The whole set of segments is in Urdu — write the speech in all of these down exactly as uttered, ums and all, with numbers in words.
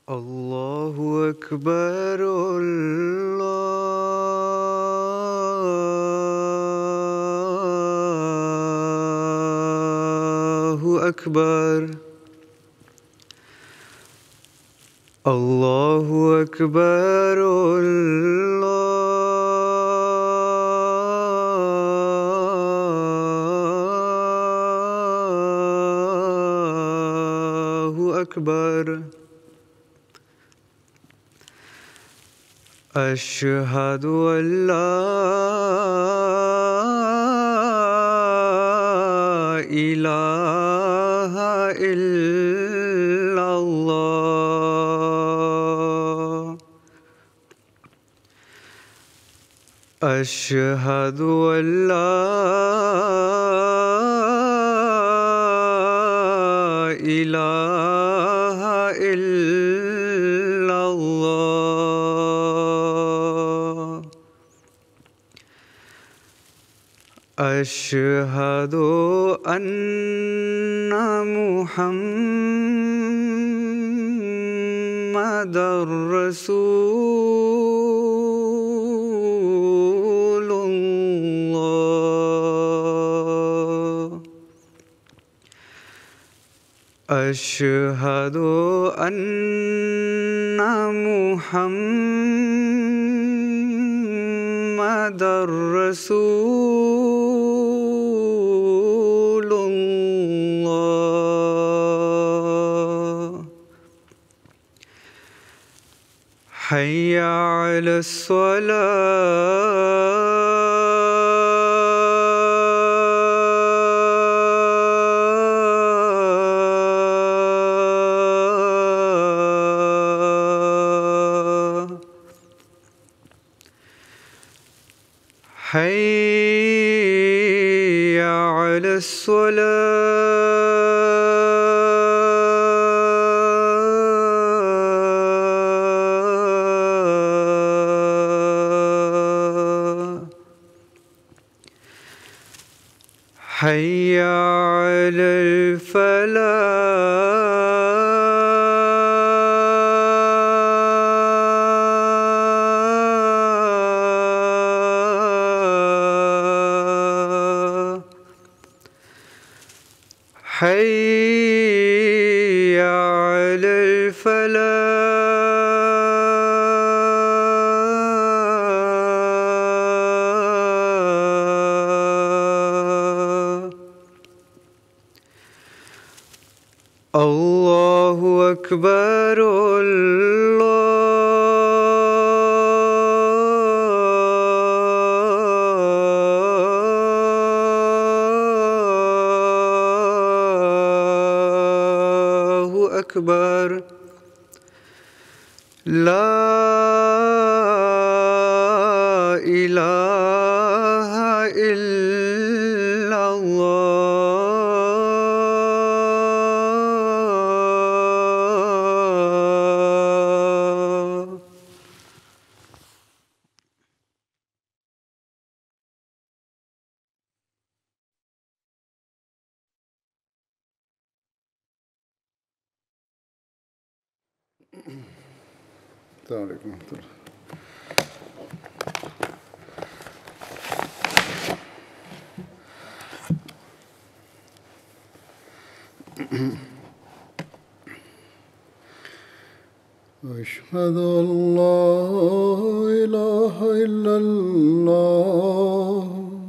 الله أكبر. الله أكبر. الله أكبر. الله أكبر. أشهد أن لا إله إلا الله. أشهد أن لا إله إلا الله. أشهد أن محمدًا رسول الله. أشهد أن محمدًا رسول الله. حي على الصلاة. حي على الصلاة. حي على الفلاح. حي على الفلاح. الله أكبر. الله أكبر. لا إله إلا الله. السلام علیکم ورحمۃ اللہ. أشهد أن لا إله إلا الله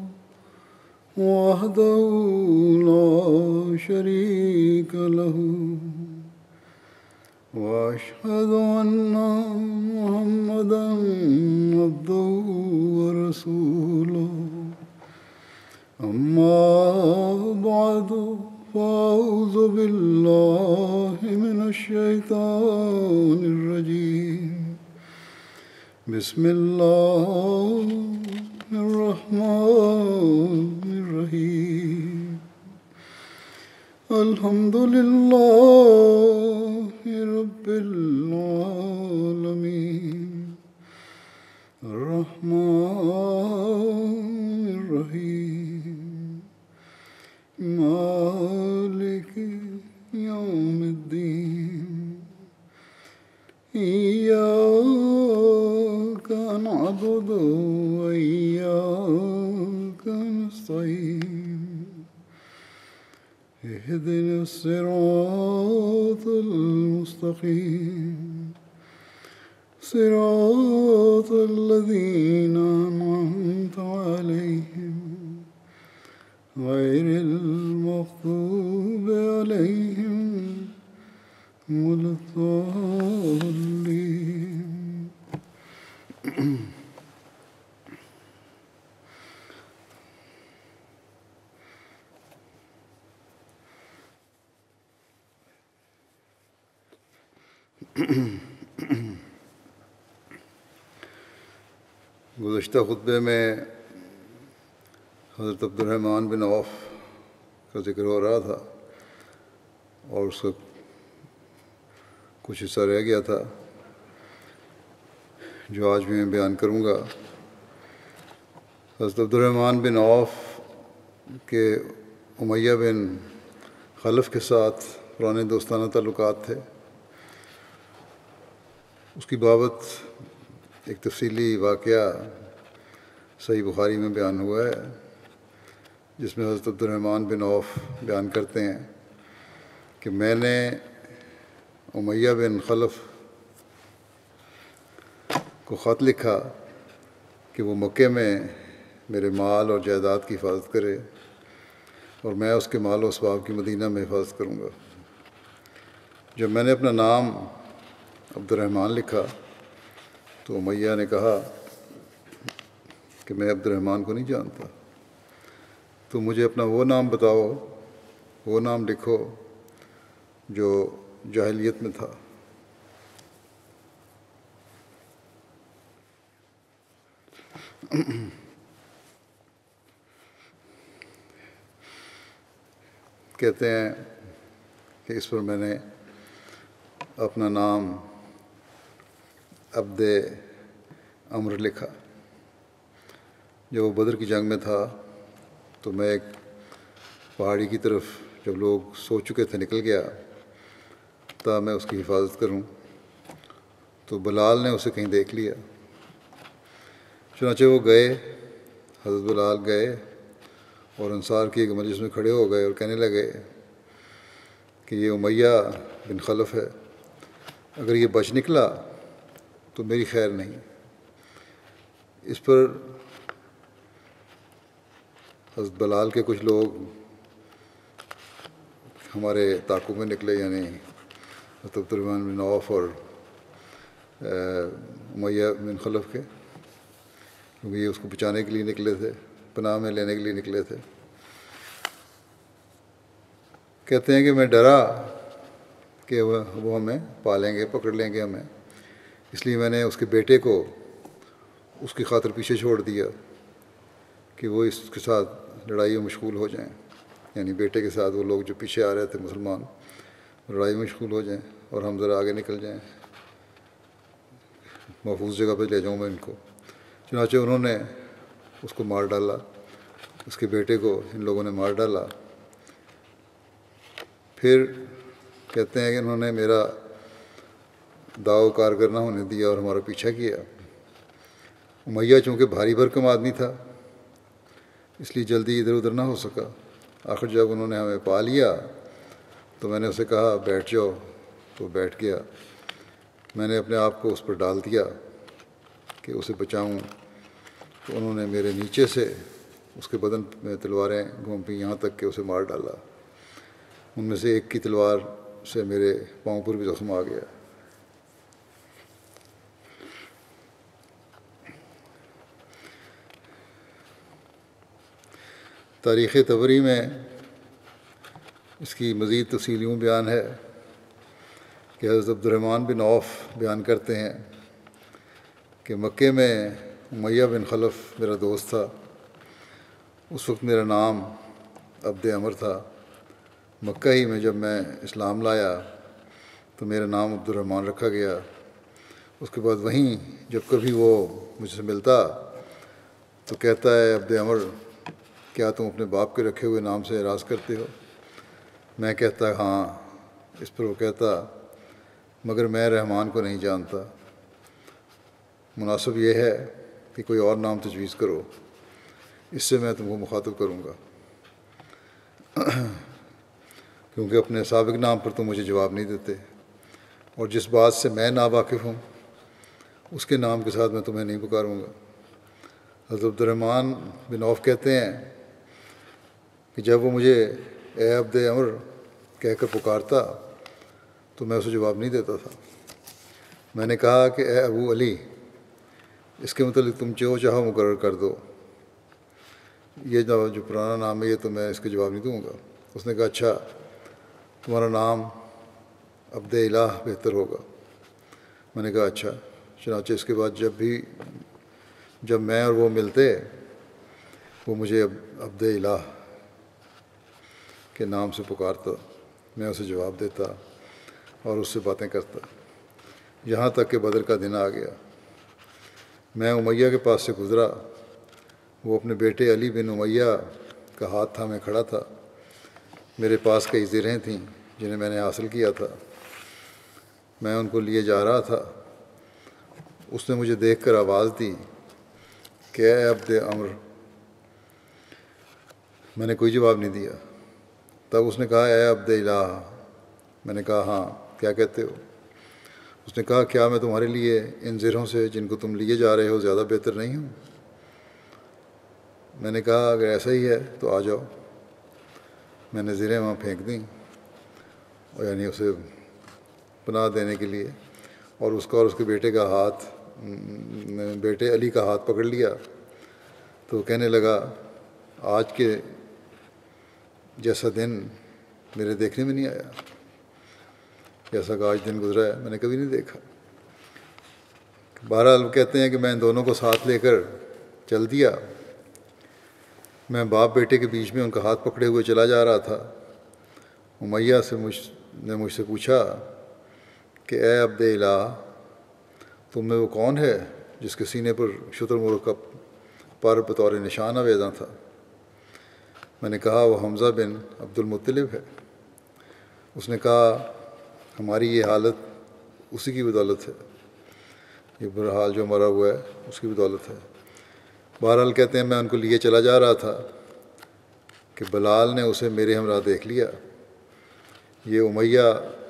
وحده لا شريك له وأشهد أن محمدًا عبده ورسوله. أما بعد فأعوذ بالله من الشيطان الرجيم. بسم الله الرحمن الرحيم. الحمد لله رب العالمين. الرحمن الرحيم. مالك يوم الدين. إياك نعبد وإياك نستعين اهدنا الصراط المستقيم صراط الذين أنعمت عليهم غير المغضوب عليهم ولا الضالين. گزشتہ خطبے میں حضرت عبد الرحمن بن عوف کا ذکر ہو رہا تھا اور اس کا کچھ حصہ رہ گیا تھا جو آج بھی میں بیان کروں گا. حضرت عبد الرحمن بن عوف کے امیہ بن خلف کے ساتھ پرانے دوستانہ تعلقات تھے. اس کی بابت ایک تفصیلی واقعہ صحیح بخاری میں بیان ہوا ہے جس میں حضرت عبد الرحمن بن عوف بیان کرتے ہیں کہ میں نے امیہ بن خلف کو خط لکھا کہ وہ مکے میں میرے مال اور جائیداد کی حفاظت کرے اور میں اس کے مال و اسباب کی مدینہ میں حفاظت کروں گا. جب میں نے اپنا نام عبد الرحمن لکھا تو امیہ نے کہا کہ میں عبد الرحمن کو نہیں جانتا، تو مجھے اپنا وہ نام بتاؤ، وہ نام لکھو جو جاہلیت میں تھا. کہتے ہیں کہ اس پر میں نے اپنا نام عبد امر لکھا. جب وہ بدر کی جنگ میں تھا تو میں ایک پہاڑی کی طرف جب لوگ سو چکے تھے نکل گیا تا میں اس کی حفاظت کروں تو بلال نے اسے کہیں دیکھ لیا. چنانچہ وہ گئے، حضرت بلال گئے اور انصار کی ایک مجلس میں کھڑے ہو گئے اور کہنے لگے کہ یہ امیہ بن خلف ہے، اگر یہ بچ نکلا تو میری خیر نہیں. اس پر حضرت بلال کے کچھ لوگ ہمارے تعاقب میں نکلے، یعنی حضرت عبد الرحمن بن عوف اور امیہ بن خلف کے، کیونکہ یہ اس کو بچانے کے لیے نکلے تھے، پناہ میں لینے کے لیے نکلے تھے. کہتے ہیں کہ میں ڈرا کہ وہ ہمیں پالیں گے، پکڑ لیں گے ہمیں، اس لیے میں نے اس کے بیٹے کو اس کی خاطر پیچھے چھوڑ دیا کہ وہ اس کے ساتھ لڑائی میں مشغول ہو جائیں، یعنی بیٹے کے ساتھ وہ لوگ جو پیچھے آ رہے تھے مسلمان لڑائی میں مشغول ہو جائیں اور ہم ذرا آگے نکل جائیں، محفوظ جگہ پہ لے جاؤں میں ان کو. چنانچہ انہوں نے اس کو مار ڈالا، اس کے بیٹے کو ان لوگوں نے مار ڈالا. پھر کہتے ہیں کہ انہوں نے میرا داو کارگر نہ ہونے دیا اور ہمارا پیچھا کیا. امیہ چونکہ بھاری بھرکم آدمی تھا اس لیے جلدی ادھر ادھر نہ ہو سکا. آخر جب انہوں نے ہمیں پا لیا تو میں نے اسے کہا بیٹھ جاؤ، تو بیٹھ گیا. میں نے اپنے آپ کو اس پر ڈال دیا کہ اسے بچاؤں، تو انہوں نے میرے نیچے سے اس کے بدن میں تلواریں گھوم پیں یہاں تک کہ اسے مار ڈالا. ان میں سے ایک کی تلوار سے میرے پاؤں پر بھی زخم آ گیا. تاریخ طبری میں اس کی مزید تفصیل یوں بیان ہے کہ حضرت عبد الرحمن بن عوف بیان کرتے ہیں کہ مکے میں امیہ بن خلف میرا دوست تھا. اس وقت میرا نام عبد امر تھا. مکہ ہی میں جب میں اسلام لایا تو میرا نام عبد الرحمن رکھا گیا. اس کے بعد وہیں جب کبھی وہ مجھ سے ملتا تو کہتا ہے عبد امر، کیا تم اپنے باپ کے رکھے ہوئے نام سے اعراض کرتے ہو؟ میں کہتا ہاں. اس پر وہ کہتا مگر میں رحمان کو نہیں جانتا، مناسب یہ ہے کہ کوئی اور نام تجویز کرو، اس سے میں تم کو مخاطب کروں گا، کیونکہ اپنے سابق نام پر تم مجھے جواب نہیں دیتے، اور جس بات سے میں ناواقف ہوں اس کے نام کے ساتھ میں تمہیں نہیں پکاروں گا۔ حضرت عبد الرحمن بن عوف کہتے ہیں کہ جب وہ مجھے اے عبد عمر کہہ کر پکارتا تو میں اسے جواب نہیں دیتا تھا۔ میں نے کہا کہ اے ابو علی، اس کے متعلق تم جو چاہو مقرر کر دو، یہ جو پرانا نام ہے یہ تو میں اس کے جواب نہیں دوں گا۔ اس نے کہا اچھا، تمہارا نام عبد الہ بہتر ہوگا۔ میں نے کہا اچھا۔ چنانچہ اس کے بعد جب بھی جب میں اور وہ ملتے وہ مجھے عبد الہ کے نام سے پکارتا، میں اسے جواب دیتا اور اس سے باتیں کرتا، یہاں تک کہ بدر کا دن آ گیا۔ میں امیہ کے پاس سے گزرا، وہ اپنے بیٹے علی بن امیہ کا ہاتھ تھامے کھڑا تھا۔ میرے پاس کئی زرہیں تھیں جنہیں میں نے حاصل کیا تھا، میں ان کو لیے جا رہا تھا۔ اس نے مجھے دیکھ کر آواز دی کہ اے عبد عمر۔ میں نے کوئی جواب نہیں دیا۔ تب اس نے کہا اے عبد الہ۔ میں نے کہا ہاں، کیا کہتے ہو؟ اس نے کہا کیا میں تمہارے لیے ان زرہوں سے جن کو تم لیے جا رہے ہو زیادہ بہتر نہیں ہوں؟ میں نے کہا اگر ایسا ہی ہے تو آ جاؤ۔ میں نے زرہیں وہاں پھینک دیں، اور یعنی اسے پناہ دینے کے لیے، اور اس کا اور اس کے بیٹے کا ہاتھ بیٹے علی کا ہاتھ پکڑ لیا تو وہ کہنے لگا آج کے جیسا دن میرے دیکھنے میں نہیں آیا، جیسا کہ آج دن گزرا ہے میں نے کبھی نہیں دیکھا۔ بہرحال کہتے ہیں کہ میں ان دونوں کو ساتھ لے کر چل دیا۔ میں باپ بیٹے کے بیچ میں ان کا ہاتھ پکڑے ہوئے چلا جا رہا تھا۔ امیہ سے مجھ نے مجھ سے پوچھا کہ اے عبد الہ، تم میں وہ کون ہے جس کے سینے پر شتر مرغ پر بطور نشان آویزاں تھا؟ میں نے کہا وہ حمزہ بن عبد المطلب ہے۔ اس نے کہا ہماری یہ حالت اسی کی بدولت ہے، یہ برا حال جو مرا ہوا ہے اس کی بدولت ہے۔ بہرحال کہتے ہیں میں ان کو لیے چلا جا رہا تھا کہ بلال نے اسے میرے ہمراہ دیکھ لیا۔ یہ امیہ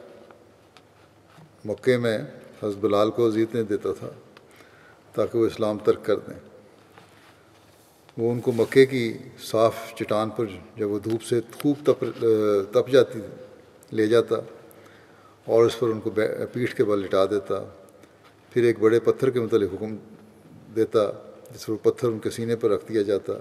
مکے میں حضرت بلال کو اذیتیں دیتا تھا تاکہ وہ اسلام ترک کر دیں۔ وہ ان کو مکے کی صاف چٹان پر جب وہ دھوپ سے خوب تپ تپ جاتی لے جاتا اور اس پر ان کو پیٹھ کے بل لٹا دیتا، پھر ایک بڑے پتھر کے متعلق حکم دیتا جس پر پتھر ان کے سینے پر رکھ دیا جاتا،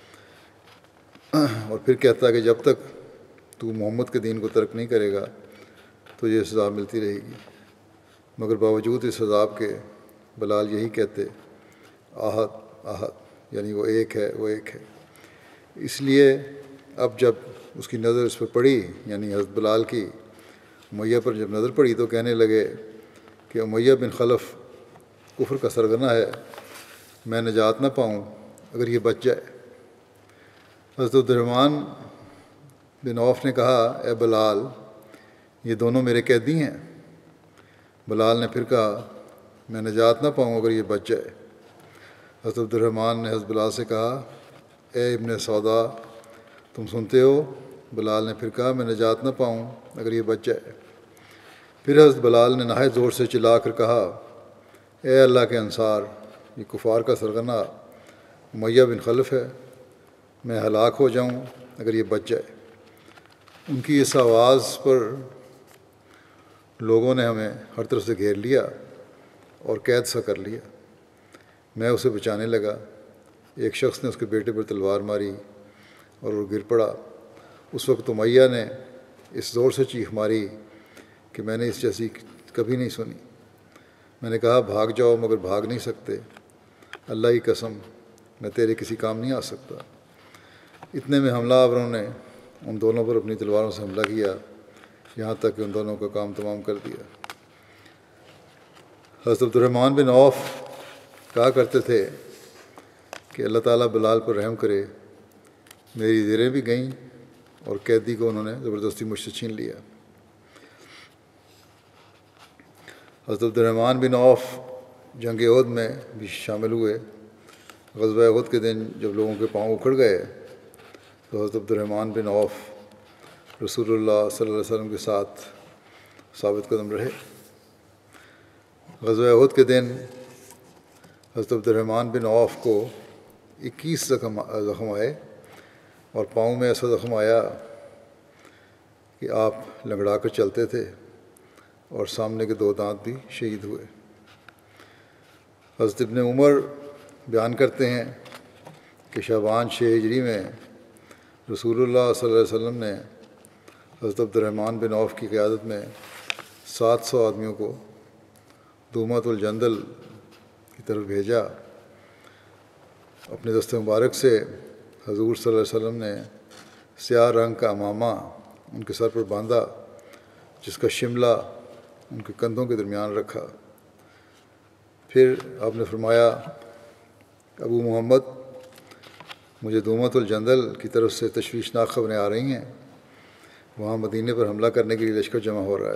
اور پھر کہتا کہ جب تک تو محمد کے دین کو ترک نہیں کرے گا تو یہ سزا ملتی رہے گی۔ مگر باوجود اس عذاب کے بلال یہی کہتے احد احد، یعنی وہ ایک ہے وہ ایک ہے۔ اس لیے اب جب اس کی نظر اس پر پڑی، یعنی حضرت بلال کی امیہ پر جب نظر پڑی تو کہنے لگے کہ امیہ بن خلف کفر کا سرگنا ہے، میں نجات نہ پاؤں اگر یہ بچ جائے۔ حضرت عبد الرحمن بن عوف نے کہا اے بلال، یہ دونوں میرے قیدی ہیں۔ بلال نے پھر کہا میں نجات نہ پاؤں اگر یہ بچ جائے۔ حضرت عبد الرحمن نے حضرت بلال سے کہا اے ابن سودا، تم سنتے ہو؟ بلال نے پھر کہا میں نجات نہ پاؤں اگر یہ بچ جائے۔ پھر حضرت بلال نے نہایت زور سے چلا کر کہا اے اللہ کے انصار، یہ کفار کا سرغنہ امیہ بن خلف ہے، میں ہلاک ہو جاؤں اگر یہ بچ جائے۔ ان کی اس آواز پر لوگوں نے ہمیں ہر طرف سے گھیر لیا اور قید سا کر لیا۔ میں اسے بچانے لگا، ایک شخص نے اس کے بیٹے پر تلوار ماری اور وہ گر پڑا۔ اس وقت امیہ نے اس زور سے چیخ ماری کہ میں نے اس جیسی کبھی نہیں سنی۔ میں نے کہا بھاگ جاؤ، مگر بھاگ نہیں سکتے، اللہ کی قسم میں تیرے کسی کام نہیں آ سکتا۔ اتنے میں حملہ آوروں نے ان دونوں پر اپنی تلواروں سے حملہ کیا، یہاں تک کہ ان دونوں کا کام تمام کر دیا۔ حضرت عبد الرحمن بن عوف کہا کرتے تھے کہ اللہ تعالیٰ بلال پر رحم کرے، میری زرہیں بھی گئیں اور قیدی کو انہوں نے زبردستی مجھ سے چھین لیا۔ حضرت عبد الرحمن بن عوف جنگ احد میں بھی شامل ہوئے۔ غزوہ احد کے دن جب لوگوں کے پاؤں اکھڑ گئے تو حضرت عبد الرحمن بن عوف رسول اللہ صلی اللہ علیہ وسلم کے ساتھ ثابت قدم رہے۔ غزوہ احد کے دن حضرت عبد الرحمن بن عوف کو اکیس زخم زخم آئے اور پاؤں میں ایسا زخم آیا کہ آپ لنگڑا کر چلتے تھے اور سامنے کے دو دانت بھی شہید ہوئے۔ حضرت ابن عمر بیان کرتے ہیں کہ شعبان چھ ہجری میں رسول اللہ صلی اللہ علیہ وسلم نے حضرت عبد الرحمن بن عوف کی قیادت میں سات سو آدمیوں کو دومۃ الجندل کی طرف بھیجا۔ اپنے دست مبارک سے حضور صلی اللہ علیہ وسلم نے سیاہ رنگ کا امامہ ان کے سر پر باندھا، جس کا شملہ ان کے کندھوں کے درمیان رکھا۔ پھر آپ نے فرمایا، ابو محمد، مجھے دومۃ الجندل کی طرف سے تشویشناک خبریں آ رہی ہیں، وہاں مدینے پر حملہ کرنے کے لیے لشکر جمع ہو رہا ہے،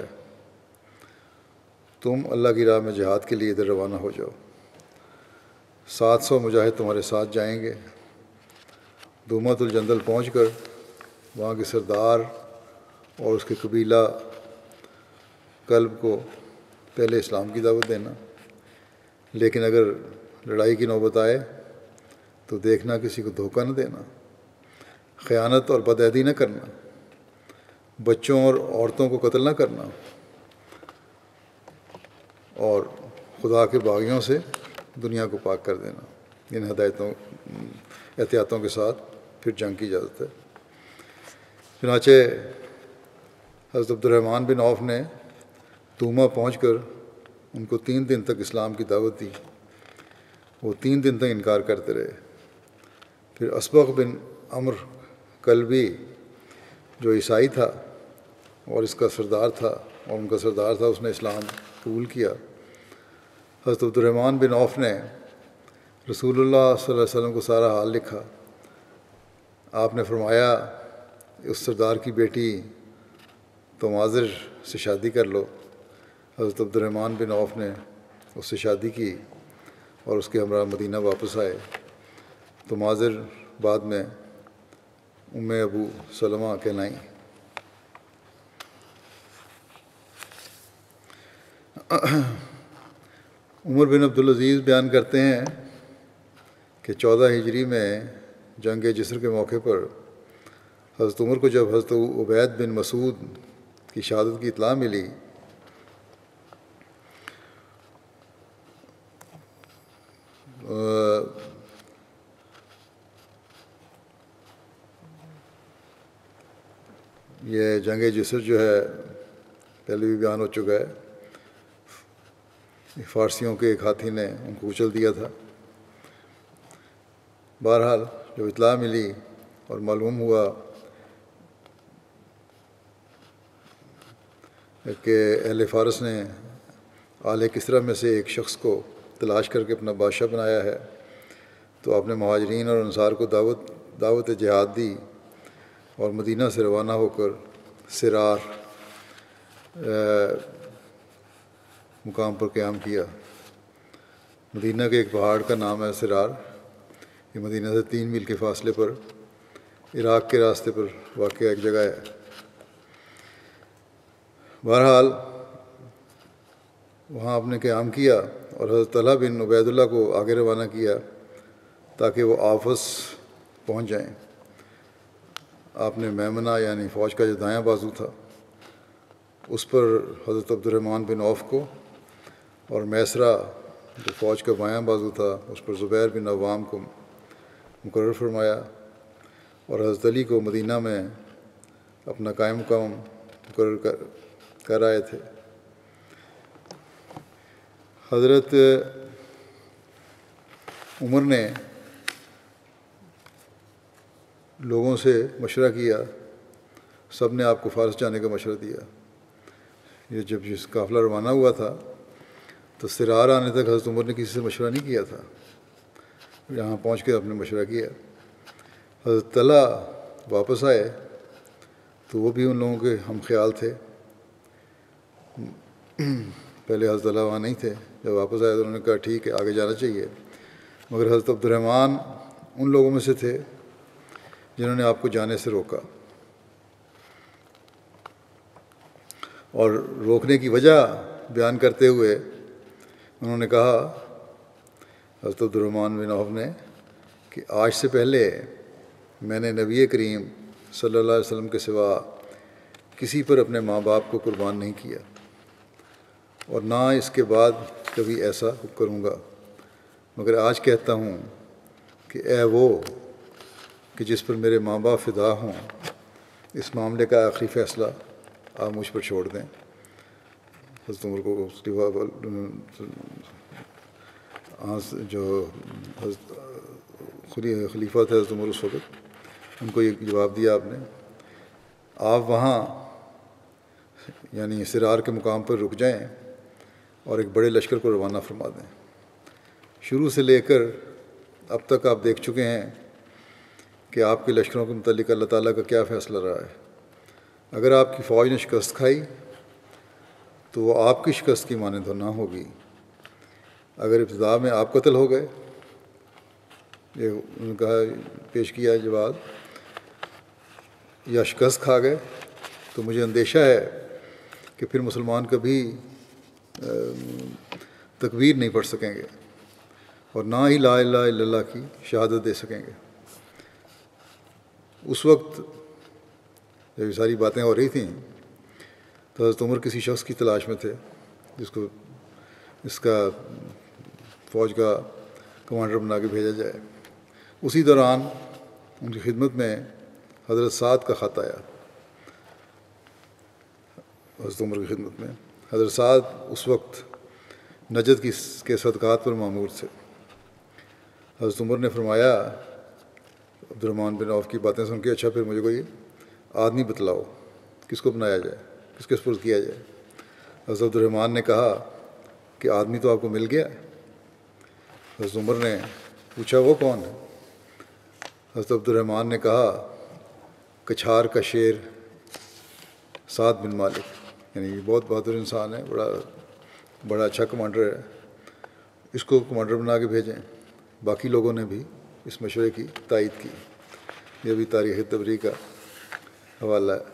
تم اللہ کی راہ میں جہاد کے لیے ادھر روانہ ہو جاؤ۔ سات سو مجاہد تمہارے ساتھ جائیں گے۔ دومۃ الجندل پہنچ کر وہاں کے سردار اور اس کے قبیلہ کلب کو پہلے اسلام کی دعوت دینا، لیکن اگر لڑائی کی نوبت آئے تو دیکھنا کسی کو دھوکہ نہ دینا، خیانت اور بدعہدی نہ کرنا، بچوں اور عورتوں کو قتل نہ کرنا، اور خدا کے باغیوں سے دنیا کو پاک کر دینا۔ ان ہدایتوں احتیاطوں کے ساتھ پھر جنگ کی اجازت ہے۔ چنانچہ حضرت عبد الرحمن بن عوف نے دوما پہنچ کر ان کو تین دن تک اسلام کی دعوت دی۔ وہ تین دن تک انکار کرتے رہے۔ پھر اسبغ بن عمر کلبی جو عیسائی تھا اور اس کا سردار تھا اور ان کا سردار تھا، اس نے اسلام قبول کیا۔ حضرت عبد الرحمن بن عوف نے رسول اللہ صلی اللہ علیہ وسلم کو سارا حال لکھا۔ آپ نے فرمایا، اس سردار کی بیٹی تماذر سے شادی کر لو۔ حضرت عبد الرحمن بن عوف نے اس سے شادی کی اور اس کے ہمراہ مدینہ واپس آئے۔ تماذر بعد میں ام ابو سلمہ کہلائیں۔ عمر بن عبدالعزیز بیان کرتے ہیں کہ چودہ ہجری میں جنگ جسر کے موقع پر حضرت عمر کو جب حضرت عبید بن مسعود کی شہادت کی اطلاع ملی یہ جنگ جسر جو ہے پہلے بھی بیان ہو چکا ہے، فارسیوں کے ایک ہاتھی نے ان کو کچل دیا تھا۔ بہرحال جب اطلاع ملی اور معلوم ہوا کہ اہل فارس نے آل کسریٰ میں سے ایک شخص کو تلاش کر کے اپنا بادشاہ بنایا ہے، تو آپ نے مہاجرین اور انصار کو دعوت دعوت جہاد دی اور مدینہ سے روانہ ہو کر سرار مقام پر قیام کیا۔ مدینہ کے ایک پہاڑ کا نام ہے سرار۔ یہ مدینہ سے تین میل کے فاصلے پر عراق کے راستے پر واقع ایک جگہ ہے۔ بہرحال وہاں آپ نے قیام کیا اور حضرت طلحہ بن عبید اللہ کو آگے روانہ کیا تاکہ وہ آفس پہنچ جائیں۔ آپ نے میمنہ یعنی فوج کا جو دایاں بازو تھا اس پر حضرت عبد الرحمن بن عوف کو، اور میسرہ جو فوج کا بایاں بازو تھا اس پر زبیر بن عوام کو مقرر فرمایا، اور حضرت علی کو مدینہ میں اپنا قائم مقام مقرر کر کر آئے تھے۔ حضرت عمر نے لوگوں سے مشورہ کیا، سب نے آپ کو فارس جانے کا مشورہ دیا۔ یہ جب جس قافلہ روانہ ہوا تھا تو سرار آنے تک حضرت عمر نے کسی سے مشورہ نہیں کیا تھا، یہاں پہنچ کے آپ نے مشورہ کیا۔ حضرت طلحہ واپس آئے تو وہ بھی ان لوگوں کے ہم خیال تھے۔ پہلے حضرت اللہ وہاں نہیں تھے، جب واپس آئے تو انہوں نے کہا ٹھیک ہے آگے جانا چاہیے، مگر حضرت عبد الرحمن ان لوگوں میں سے تھے جنہوں نے آپ کو جانے سے روکا، اور روکنے کی وجہ بیان کرتے ہوئے انہوں نے کہا حضرت عبد الرحمن بن عوف نے کہ آج سے پہلے میں نے نبی کریم صلی اللہ علیہ وسلم کے سوا کسی پر اپنے ماں باپ کو قربان نہیں کیا، اور نہ اس کے بعد کبھی ایسا کروں گا، مگر آج کہتا ہوں کہ اے وہ کہ جس پر میرے ماں باپ فدا ہوں، اس معاملے کا آخری فیصلہ آپ مجھ پر چھوڑ دیں۔ حضرت عمر کو جو خلیفہ تھے حضرت عمر اس وقت، ان کو یہ جواب دیا آپ نے، آپ وہاں یعنی سرار کے مقام پر رک جائیں اور ایک بڑے لشکر کو روانہ فرما دیں۔ شروع سے لے کر اب تک آپ دیکھ چکے ہیں کہ آپ کے لشکروں کے متعلق اللہ تعالیٰ کا کیا فیصلہ رہا ہے۔ اگر آپ کی فوج نے شکست کھائی تو وہ آپ کی شکست کی مانند تو نہ ہوگی، اگر ابتدا میں آپ قتل ہو گئے، یہ انہوں نے کہا پیش کیا جواب، یا شکست کھا گئے تو مجھے اندیشہ ہے کہ پھر مسلمان کبھی تکبیر نہیں پڑھ سکیں گے اور نہ ہی لا الہ الا اللہ کی شہادت دے سکیں گے۔ اس وقت جب یہ ساری باتیں ہو رہی تھیں تو حضرت عمر کسی شخص کی تلاش میں تھے جس کو اس کا فوج کا کمانڈر بنا کے بھیجا جائے۔ اسی دوران ان کی خدمت میں حضرت سعد کا خط آیا، حضرت عمر کی خدمت میں۔ حضرت سعد اس وقت نجد کی کے صدقات پر مامور تھے۔ حضرت عمر نے فرمایا عبد الرحمن بن عوف کی باتیں سن کے، اچھا پھر مجھے کوئی آدمی بتلاؤ کس کو بنایا جائے، کس کے سپرد کیا جائے۔ حضرت عبد الرحمن نے کہا کہ آدمی تو آپ کو مل گیا۔ حضرت عمر نے پوچھا وہ کون ہے؟ حضرت عبد الرحمن نے کہا کچھار کا شیر سعد بن مالک، یعنی یہ بہت بہادر انسان ہے، بڑا بڑا اچھا کمانڈر ہے، اس کو کمانڈر بنا کے بھیجیں۔ باقی لوگوں نے بھی اس مشورے کی تائید کی۔ یہ بھی تاریخ تبری کا حوالہ ہے۔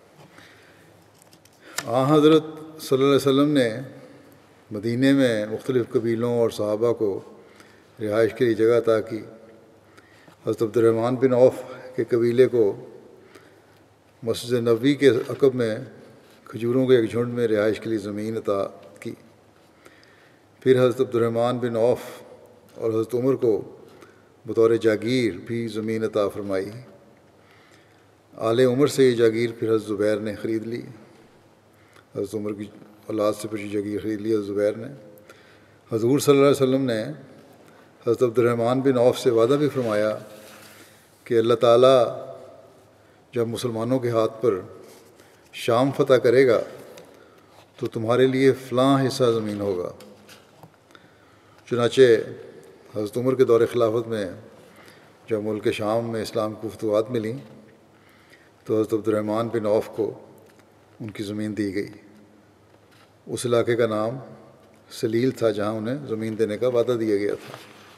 آن حضرت صلی اللہ علیہ وسلم نے مدینے میں مختلف قبیلوں اور صحابہ کو رہائش کے لیے جگہ عطا کی۔ حضرت عبد الرحمن بن عوف کے قبیلے کو مسجد نبوی کے عقب میں کھجوروں کے ایک جھنڈ میں رہائش کے لیے زمین عطا کی۔ پھر حضرت عبد الرحمن بن عوف اور حضرت عمر کو بطور جاگیر بھی زمین عطا فرمائی۔ آل عمر سے یہ جاگیر پھر حضرت زبیر نے خرید لی، حضرت عمر کی اولاد سے پھر یہ جاگیر خرید لی حضرت زبیر نے۔ حضور صلی اللہ علیہ وسلم نے حضرت عبد الرحمن بن عوف سے وعدہ بھی فرمایا کہ اللہ تعالیٰ جب مسلمانوں کے ہاتھ پر شام فتح کرے گا تو تمہارے لیے فلاں حصہ زمین ہوگا۔ چنانچہ حضرت عمر کے دور خلافت میں جب ملک شام میں اسلام کو فتوحات ملیں تو حضرت عبد الرحمن بن عوف کو ان کی زمین دی گئی۔ اس علاقے کا نام سلیل تھا جہاں انہیں زمین دینے کا وعدہ دیا گیا تھا۔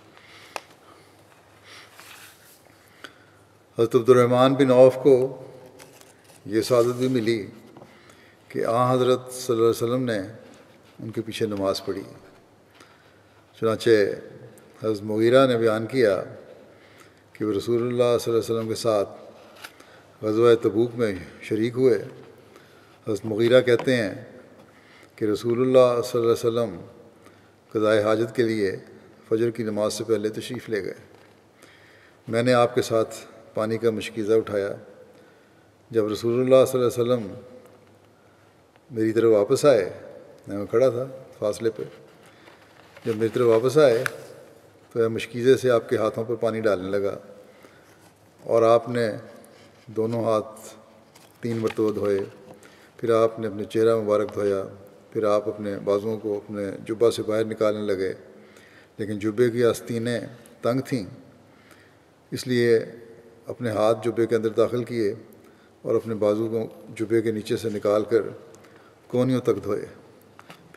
حضرت عبد الرحمن بن عوف کو یہ سعادت بھی ملی کہ آن حضرت صلی اللہ علیہ وسلم نے ان کے پیچھے نماز پڑھی۔ چنانچہ حضرت مغیرہ نے بیان کیا کہ وہ رسول اللہ صلی اللہ علیہ وسلم کے ساتھ غزوہ تبوک میں شریک ہوئے۔ حضرت مغیرہ کہتے ہیں کہ رسول اللہ صلی اللہ علیہ وسلم قضائے حاجت کے لیے فجر کی نماز سے پہلے تشریف لے گئے۔ میں نے آپ کے ساتھ پانی کا مشکیزہ اٹھایا۔ جب رسول اللہ صلی اللہ علیہ وسلم میری طرف واپس آئے، میں کھڑا تھا فاصلے پہ، جب میری طرف واپس آئے تو میں مشکیزے سے آپ کے ہاتھوں پر پانی ڈالنے لگا، اور آپ نے دونوں ہاتھ تین مرتبہ دھوئے، پھر آپ نے اپنے چہرہ مبارک دھویا، پھر آپ اپنے بازوؤں کو اپنے جبہ سے باہر نکالنے لگے، لیکن جبے کی آستینیں تنگ تھیں، اس لیے اپنے ہاتھ جبے کے اندر داخل کیے اور اپنے بازو کو جبے کے نیچے سے نکال کر کونیوں تک دھوئے۔ پھر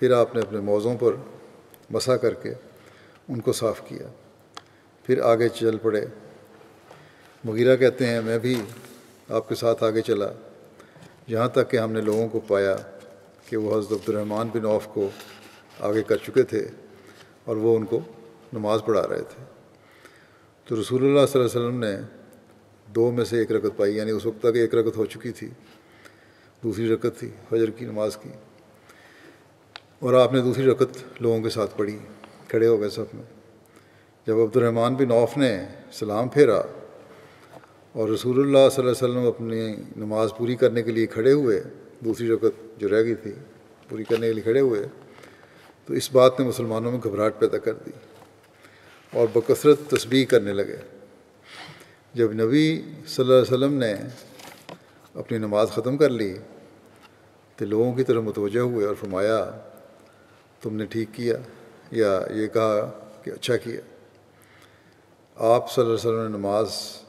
پھر آپ نے اپنے موزوں پر مسح کر کے ان کو صاف کیا، پھر آگے چل پڑے۔ مغیرہ کہتے ہیں میں بھی آپ کے ساتھ آگے چلا، یہاں تک کہ ہم نے لوگوں کو پایا کہ وہ حضرت عبد الرحمن بن عوف کو آگے کر چکے تھے اور وہ ان کو نماز پڑھا رہے تھے۔ تو رسول اللہ صلی اللہ علیہ وسلم نے دو میں سے ایک رکعت پائی، یعنی اس وقت تک ایک رکعت ہو چکی تھی، دوسری رکعت تھی فجر کی نماز کی، اور آپ نے دوسری رکعت لوگوں کے ساتھ پڑھی، کھڑے ہو گئے صف میں۔ جب عبد الرحمن بن عوف نے سلام پھیرا اور رسول اللہ صلی اللہ علیہ وسلم اپنی نماز پوری کرنے کے لیے کھڑے ہوئے، دوسری رکعت جو رہ گئی تھی پوری کرنے کے لیے کھڑے ہوئے، تو اس بات نے مسلمانوں میں گھبراہٹ پیدا کر دی اور بکثرت تسبیح کرنے لگے۔ جب نبی صلی اللہ علیہ وسلم نے اپنی نماز ختم کر لی تو لوگوں کی طرف متوجہ ہوئے اور فرمایا تم نے ٹھیک کیا، یا یہ کہا کہ اچھا کیا۔ آپ صلی اللہ علیہ وسلم نے نماز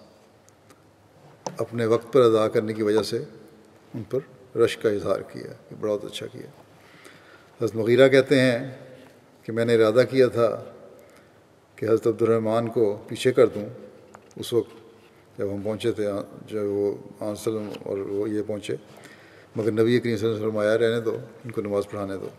اپنے وقت پر ادا کرنے کی وجہ سے ان پر رشک کا اظہار کیا کہ بہت اچھا کیا۔ حضرت مغیرہ کہتے ہیں کہ میں نے ارادہ کیا تھا کہ حضرت عبد الرحمن کو پیچھے کر دوں اس وقت جب ہم پہنچے تھے، جب وہ آن سلم اور وہ یہ پہنچے، مگر نبی کریم صلی اللہ علیہ وسلم آیا رہنے دو، ان کو نماز پڑھانے دو۔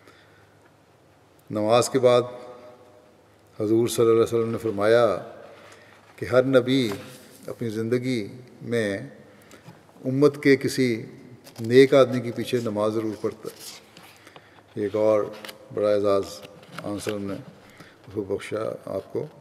نماز کے بعد حضور صلی اللہ علیہ وسلم نے فرمایا کہ ہر نبی اپنی زندگی میں امت کے کسی نیک آدمی کے پیچھے نماز ضرور پڑھتا ہے۔ ایک اور بڑا اعزاز آن سلم نے اس کو بخشا، آپ کو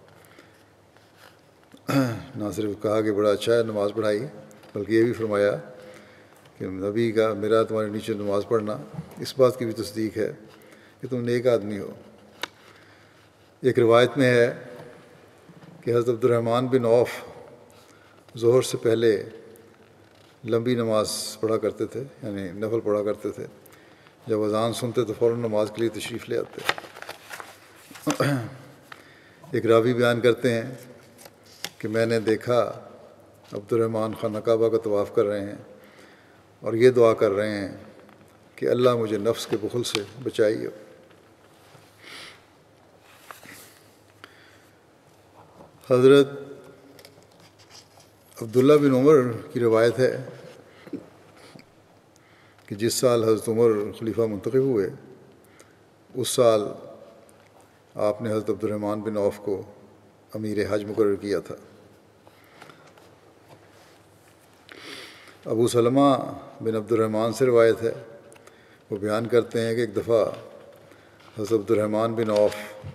نہ صرف کہا کہ بڑا اچھا ہے نماز پڑھائی، بلکہ یہ بھی فرمایا کہ نبی کا میرا تمہارے نیچے نماز پڑھنا اس بات کی بھی تصدیق ہے کہ تم نیک آدمی ہو۔ ایک روایت میں ہے کہ حضرت عبد الرحمن بن عوف ظہر سے پہلے لمبی نماز پڑھا کرتے تھے، یعنی نفل پڑھا کرتے تھے۔ جب اذان سنتے تو فوراً نماز کے لیے تشریف لے آتے۔ ایک راوی بیان کرتے ہیں کہ میں نے دیکھا عبد الرحمن خانہ کعبہ کا طواف کر رہے ہیں اور یہ دعا کر رہے ہیں کہ اللہ مجھے نفس کے بخل سے بچائیے۔ حضرت عبداللہ بن عمر کی روایت ہے کہ جس سال حضرت عمر خلیفہ منتخب ہوئے اس سال آپ نے حضرت عبد الرحمن بن عوف کو امیر حج مقرر کیا تھا۔ ابو سلمہ بن عبد الرحمن سے روایت ہے، وہ بیان کرتے ہیں کہ ایک دفعہ حضرت عبد الرحمن بن عوف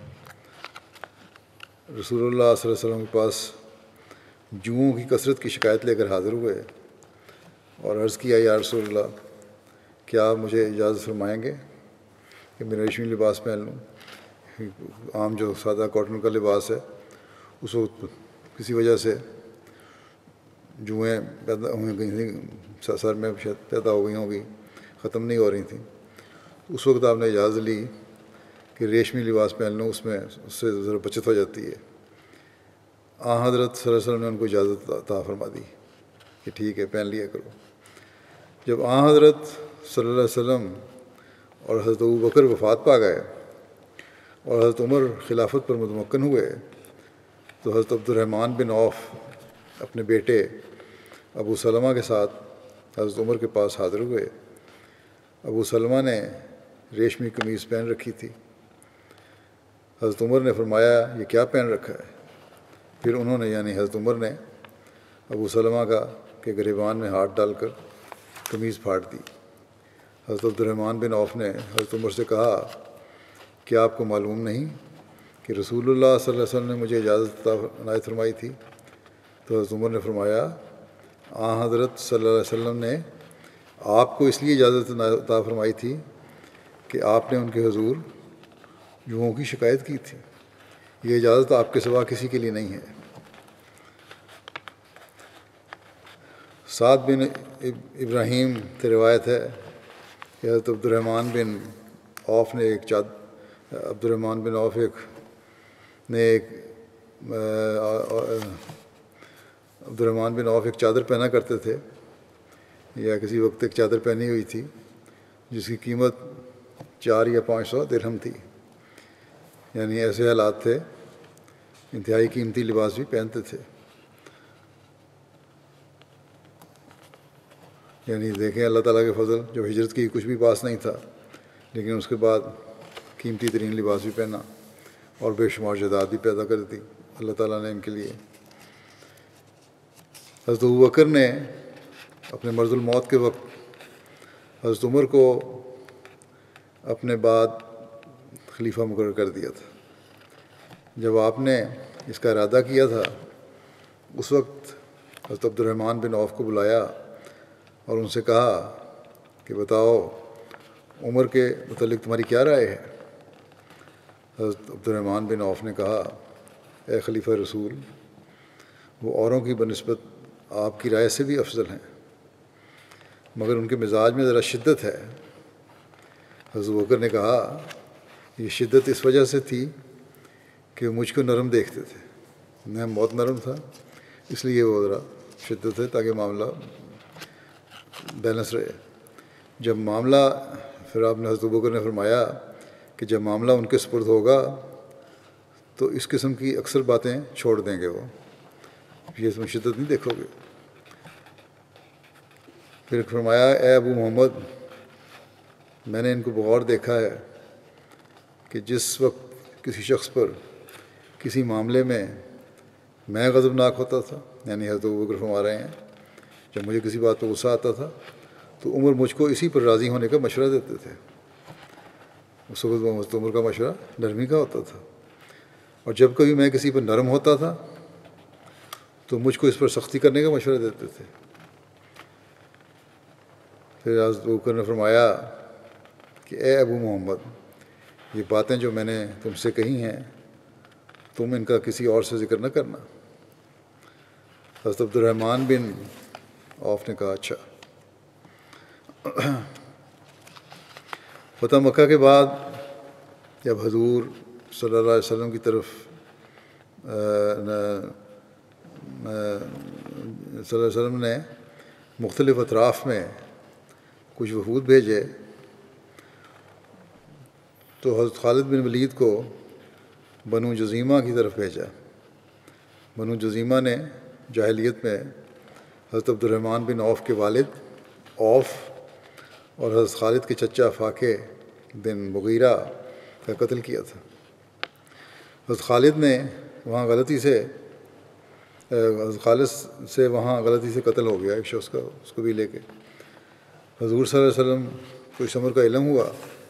رسول اللہ صلی اللہ علیہ وسلم کے پاس جوؤں کی کثرت کی شکایت لے کر حاضر ہوئے اور عرض کیا یا رسول اللہ کیا آپ مجھے اجازت فرمائیں گے کہ میں ریشمی لباس پہن لوں؟ عام جو سادہ کاٹن کا لباس ہے اس وقت کسی وجہ سے جوئیں پیدا ہوئی گئی، سر میں شاید پیدا ہو گئی ہوں گی، ختم نہیں ہو رہی تھیں۔ اس وقت آپ نے اجازت لی کہ ریشمی لباس پہن لوں، اس میں اس سے ذرا بچت ہو جاتی ہے۔ آن حضرت صلی اللہ علیہ وسلم نے ان کو اجازت عطا فرما دی کہ ٹھیک ہے پہن لیا کرو۔ جب آن حضرت صلی اللہ علیہ وسلم اور حضرت ابو بکر وفات پا گئے اور حضرت عمر خلافت پر متمکن ہوئے تو حضرت عبد الرحمن بن عوف اپنے بیٹے ابو سلمہ کے ساتھ حضرت عمر کے پاس حاضر ہوئے۔ ابو سلمہ نے ریشمی قمیض پہن رکھی تھی۔ حضرت عمر نے فرمایا یہ کیا پہن رکھا ہے؟ پھر انہوں نے یعنی حضرت عمر نے ابو سلمہ کا کہ گریبان میں ہاتھ ڈال کر قمیض پھاڑ دی۔ حضرت عبد الرحمن بن عوف نے حضرت عمر سے کہا کیا آپ کو معلوم نہیں کہ رسول اللہ صلی اللہ علیہ وسلم نے مجھے اجازت عنایت فرمائی تھی؟ تو حضرت عمر نے فرمایا آن حضرت صلی اللہ علیہ وسلم نے آپ کو اس لیے اجازت عطا فرمائی تھی کہ آپ نے ان کے حضور جوؤں کی شکایت کی تھی، یہ اجازت آپ کے سوا کسی کے لیے نہیں ہے۔ سعد بن ابراہیم سے روایت ہے کہ حضرت عبد الرحمن بن عوف نے ایک چاد عبد الرحمن بن عوف ایک نے ایک عبد الرحمن بن عوف ایک چادر پہنا کرتے تھے یا کسی وقت ایک چادر پہنی ہوئی تھی جس کی قیمت چار یا پانچ سو درہم تھی، یعنی ایسے حالات تھے انتہائی قیمتی لباس بھی پہنتے تھے. یعنی دیکھیں اللہ تعالیٰ کے فضل، جو ہجرت کی کچھ بھی پاس نہیں تھا لیکن اس کے بعد قیمتی ترین لباس بھی پہنا اور بے شمار جائیداد بھی پیدا کر دی اللہ تعالیٰ نے ان کے لیے. حضرت ابوبکر نے اپنے مرض الموت کے وقت حضرت عمر کو اپنے بعد خلیفہ مقرر کر دیا تھا. جب آپ نے اس کا ارادہ کیا تھا اس وقت حضرت عبد الرحمن بن عوف کو بلایا اور ان سے کہا کہ بتاؤ عمر کے متعلق تمہاری کیا رائے ہے؟ حضرت عبد الرحمن بن عوف نے کہا اے خلیفہ رسول، وہ اوروں کی بنسبت آپ کی رائے سے بھی افضل ہیں، مگر ان کے مزاج میں ذرا شدت ہے. حضرت ابوبکر نے کہا یہ شدت اس وجہ سے تھی کہ وہ مجھ کو نرم دیکھتے تھے، میں بہت نرم تھا، اس لیے وہ ذرا شدت ہے تاکہ معاملہ بیلنس رہے. جب معاملہ پھر آپ نے حضرت ابوبکر نے فرمایا کہ جب معاملہ ان کے سپرد ہوگا تو اس قسم کی اکثر باتیں چھوڑ دیں گے، وہ یہ اس میں شدت نہیں دیکھو گے. پھر فرمایا اے ابو محمد، میں نے ان کو بغور دیکھا ہے کہ جس وقت کسی شخص پر کسی معاملے میں میں غضبناک ہوتا تھا، یعنی حضرت ابوبکر فرما رہے ہیں جب مجھے کسی بات پہ غصہ آتا تھا تو عمر مجھ کو اسی پر راضی ہونے کا مشورہ دیتے تھے. اس وقت حضرت عمر کا مشورہ نرمی کا ہوتا تھا، اور جب کبھی میں کسی پر نرم ہوتا تھا تو مجھ کو اس پر سختی کرنے کا مشورہ دیتے تھے. پھر حضرت ابوبکر نے فرمایا کہ اے ابو محمد، یہ باتیں جو میں نے تم سے کہی ہیں تم ان کا کسی اور سے ذکر نہ کرنا. حضرت عبد الرحمن بن عوف نے کہا اچھا. فتح مکہ کے بعد جب حضور صلی اللہ علیہ وسلم کی طرف صلی اللہ علیہ وسلم نے مختلف اطراف میں کچھ وفود بھیجے تو حضرت خالد بن ولید کو بنو جزیمہ کی طرف بھیجا. بنو جزیمہ نے جاہلیت میں حضرت عبد الرحمن بن عوف کے والد عوف اور حضرت خالد کے چچا فاقے بن مغیرہ کا قتل کیا تھا. حضرت خالد نے وہاں غلطی سے حضرت خالد سے وہاں غلطی سے قتل ہو گیا ایک شخص کا، اس کو بھی لے کے. حضور صلی اللہ علیہ وسلم کو اس امر کا علم ہوا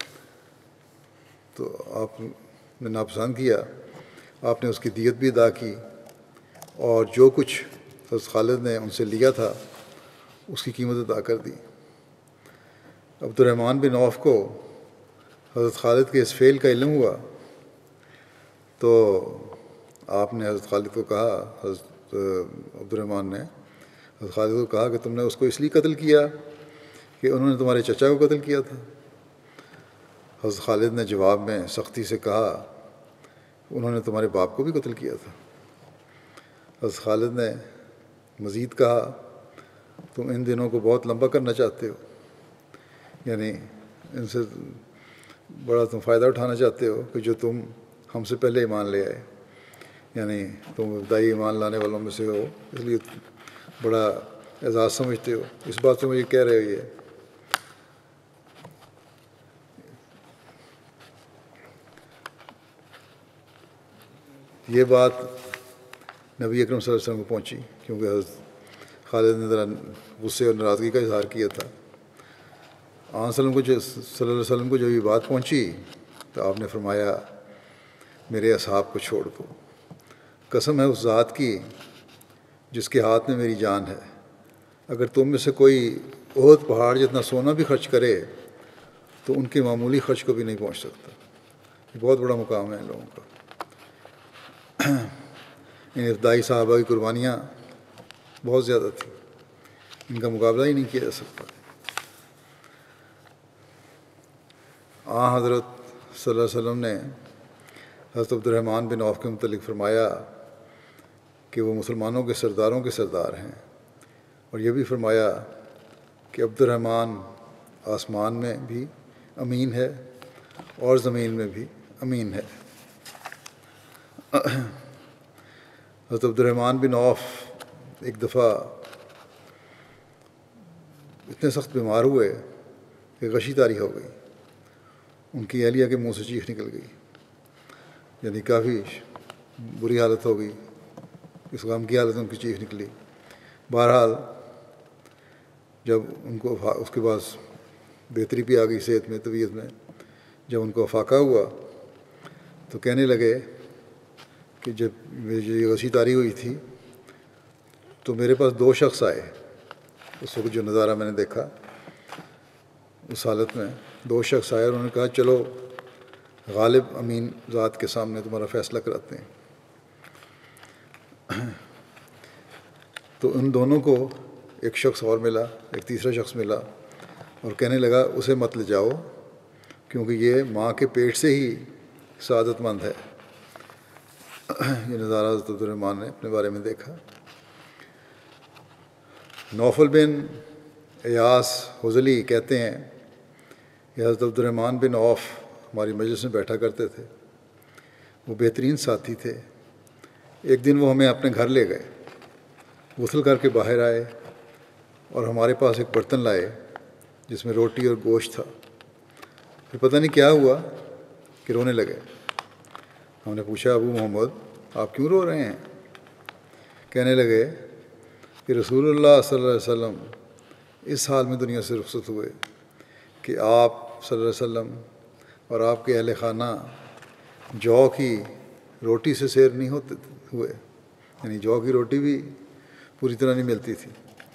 تو آپ نے ناپسند کیا، آپ نے اس کی دیت بھی ادا کی اور جو کچھ حضرت خالد نے ان سے لیا تھا اس کی قیمت ادا کر دی. عبد الرحمن بن عوف کو حضرت خالد کے اس فعل کا علم ہوا تو آپ نے حضرت خالد کو کہا، حضرت عبد الرحمن نے حضرت خالد کو کہا کہ تم نے اس کو اس لیے قتل کیا کہ انہوں نے تمہارے چچا کو قتل کیا تھا. حضرت خالد نے جواب میں سختی سے کہا انہوں نے تمہارے باپ کو بھی قتل کیا تھا. حضرت خالد نے مزید کہا تم ان دنوں کو بہت لمبا کرنا چاہتے ہو، یعنی ان سے بڑا تم فائدہ اٹھانا چاہتے ہو کہ جو تم ہم سے پہلے ایمان لے آئے، یعنی تم ابتدائی ایمان لانے والوں میں سے ہو، اس لیے بڑا اعزاز سمجھتے ہو، اس بات سے مجھے کہہ رہے ہو. یہ یہ بات نبی اکرم صلی اللہ علیہ وسلم کو پہنچی کیونکہ حضرت خالد نے ذرا غصے اور ناراضگی کا اظہار کیا تھا. آن وسلم کو جو صلی اللہ علیہ وسلم کو جب یہ بات پہنچی تو آپ نے فرمایا میرے اصحاب کو چھوڑ دو، قسم ہے اس ذات کی جس کے ہاتھ میں میری جان ہے، اگر تم میں سے کوئی احد پہاڑ جتنا سونا بھی خرچ کرے تو ان کے معمولی خرچ کو بھی نہیں پہنچ سکتا. یہ بہت بڑا مقام ہے ان لوگوں کا. ان ابتدائی صحابہ کی قربانیاں بہت زیادہ تھیں، ان کا مقابلہ ہی نہیں کیا جا سکتا. آن حضرت صلی اللہ علیہ وسلم نے حضرت عبد الرحمن بن عوف کے متعلق فرمایا کہ وہ مسلمانوں کے سرداروں کے سردار ہیں، اور یہ بھی فرمایا کہ عبد الرحمن آسمان میں بھی امین ہے اور زمین میں بھی امین ہے۔ حضرت عبد الرحمن بن عوف ایک دفعہ اتنے سخت بیمار ہوئے کہ غشی طاری ہو گئی، ان کی اہلیہ کے منہ سے چیخ نکل گئی، یعنی کافی بری حالت ہو گئی، اس غم کی حالت ان کی چیخ نکلی۔ بہرحال جب ان کو اس کے بعد بہتری بھی آ گئی صحت میں، طبیعت میں، جب ان کو افاقہ ہوا تو کہنے لگے کہ جب یہ غشی طاری ہوئی تھی تو میرے پاس دو شخص آئے، اس وقت جو نظارہ میں نے دیکھا اس حالت میں دو شخص آئے اور انہوں نے کہا چلو غالب امین ذات کے سامنے تمہارا فیصلہ کراتے ہیں۔ تو ان دونوں کو ایک شخص اور ملا، ایک تیسرا شخص ملا اور کہنے لگا اسے مت لے جاؤ کیونکہ یہ ماں کے پیٹ سے ہی سعادت مند ہے۔ یہ نظارہ حضرت عبد الرحمن نے اپنے بارے میں دیکھا۔ نوفل بن ایاس حذلی کہتے ہیں کہ حضرت عبد الرحمن بن عوف ہماری مجلس میں بیٹھا کرتے تھے، وہ بہترین ساتھی تھے۔ ایک دن وہ ہمیں اپنے گھر لے گئے، غسل کر کے باہر آئے اور ہمارے پاس ایک برتن لائے جس میں روٹی اور گوشت تھا۔ پھر پتہ نہیں کیا ہوا کہ رونے لگے۔ ہم نے پوچھا ابو محمد آپ کیوں رو رہے ہیں؟ کہنے لگے کہ رسول اللہ صلی اللہ علیہ وسلم اس حال میں دنیا سے رخصت ہوئے کہ آپ صلی اللہ علیہ وسلم اور آپ کے اہل خانہ جو کی روٹی سے سیر نہیں ہوتے ہوئے، یعنی جو کی روٹی بھی پوری طرح نہیں ملتی تھی۔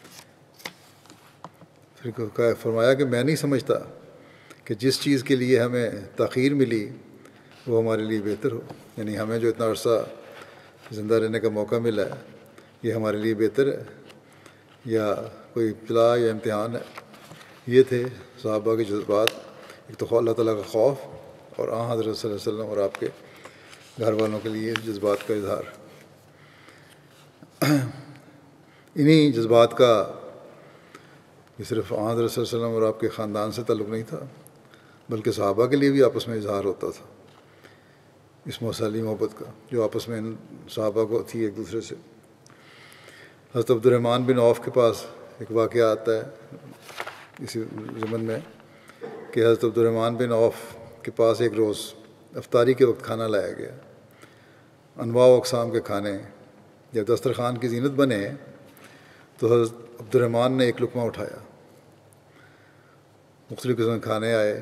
پھر فرمایا کہ میں نہیں سمجھتا کہ جس چیز کے لیے ہمیں تاخیر ملی وہ ہمارے لیے بہتر ہو، یعنی ہمیں جو اتنا عرصہ زندہ رہنے کا موقع ملا ہے یہ ہمارے لیے بہتر ہے یا کوئی ابتلاء یا امتحان ہے۔ یہ تھے صحابہ کے جذبات، ایک تو اللہ تعالیٰ کا خوف اور آن حضرت صلی اللہ علیہ وسلم اور آپ کے گھر والوں کے لیے جذبات کا اظہار۔ انہی جذبات کا یہ صرف آن حضرت صلی اللہ علیہ وسلم اور آپ کے خاندان سے تعلق نہیں تھا بلکہ صحابہ کے لیے بھی آپس میں اظہار ہوتا تھا اس موصلی محبت کا جو آپس میں ان صحابہ کو تھی ایک دوسرے سے۔ حضرت عبد الرحمن بن عوف کے پاس ایک واقعہ آتا ہے اسی ضمن میں کہ حضرت عبد الرحمن بن عوف کے پاس ایک روز افطاری کے وقت کھانا لایا گیا، انواع و اقسام کے کھانے۔ جب دسترخوان کی زینت بنے تو حضرت عبد الرحمن نے ایک لقمہ اٹھایا، مختلف قسم کے کھانے آئے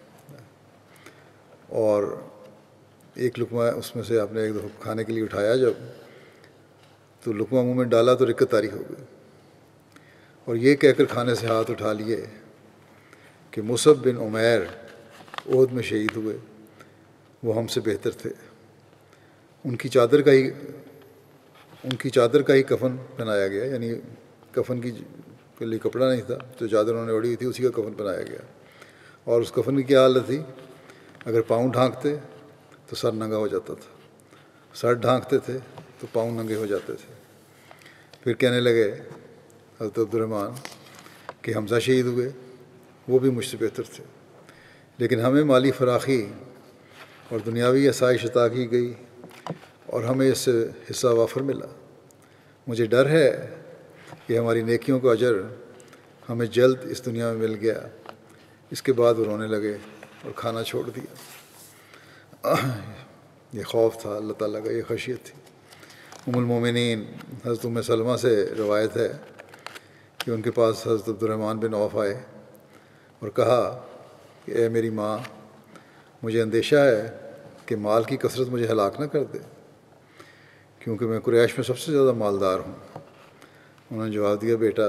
اور ایک لقمہ اس میں سے آپ نے ایک دفعہ کھانے کے لیے اٹھایا جب تو لقمہ منہ میں ڈالا تو رکت طاری ہو گئی اور یہ کہہ کر کھانے سے ہاتھ اٹھا لیے کہ مصعب بن عمیر احد میں شہید ہوئے، وہ ہم سے بہتر تھے، ان کی چادر کا ہی ان کی چادر کا ہی کفن پہنایا گیا، یعنی کفن کی کے لیے کپڑا نہیں تھا، جو چادر انہوں نے اوڑھی ہوئی تھی اسی کا کفن پہنایا گیا۔ اور اس کفن کی کیا حالت تھی؟ اگر پاؤں ڈھانکتے تو سر ننگا ہو جاتا تھا، سر ڈھانکتے تھے تو پاؤں ننگے ہو جاتے تھے۔ پھر کہنے لگے حضرت عبد الرحمن کہ حمزہ شہید ہوئے، وہ بھی مجھ سے بہتر تھے، لیکن ہمیں مالی فراخی اور دنیاوی آسائش عطا کی گئی اور ہمیں اس سے حصہ وافر ملا۔ مجھے ڈر ہے کہ ہماری نیکیوں کا اجر ہمیں جلد اس دنیا میں مل گیا۔ اس کے بعد وہ رونے لگے اور کھانا چھوڑ دیا۔ یہ خوف تھا اللہ تعالیٰ کا، یہ خشیت تھی۔ ام المومنین حضرت ام سلمہ سے روایت ہے کہ ان کے پاس حضرت عبد الرحمن بن عوف آئے اور کہا کہ اے میری ماں، مجھے اندیشہ ہے کہ مال کی کثرت مجھے ہلاک نہ کر دے کیونکہ میں قریش میں سب سے زیادہ مالدار ہوں۔ انہوں نے جواب دیا بیٹا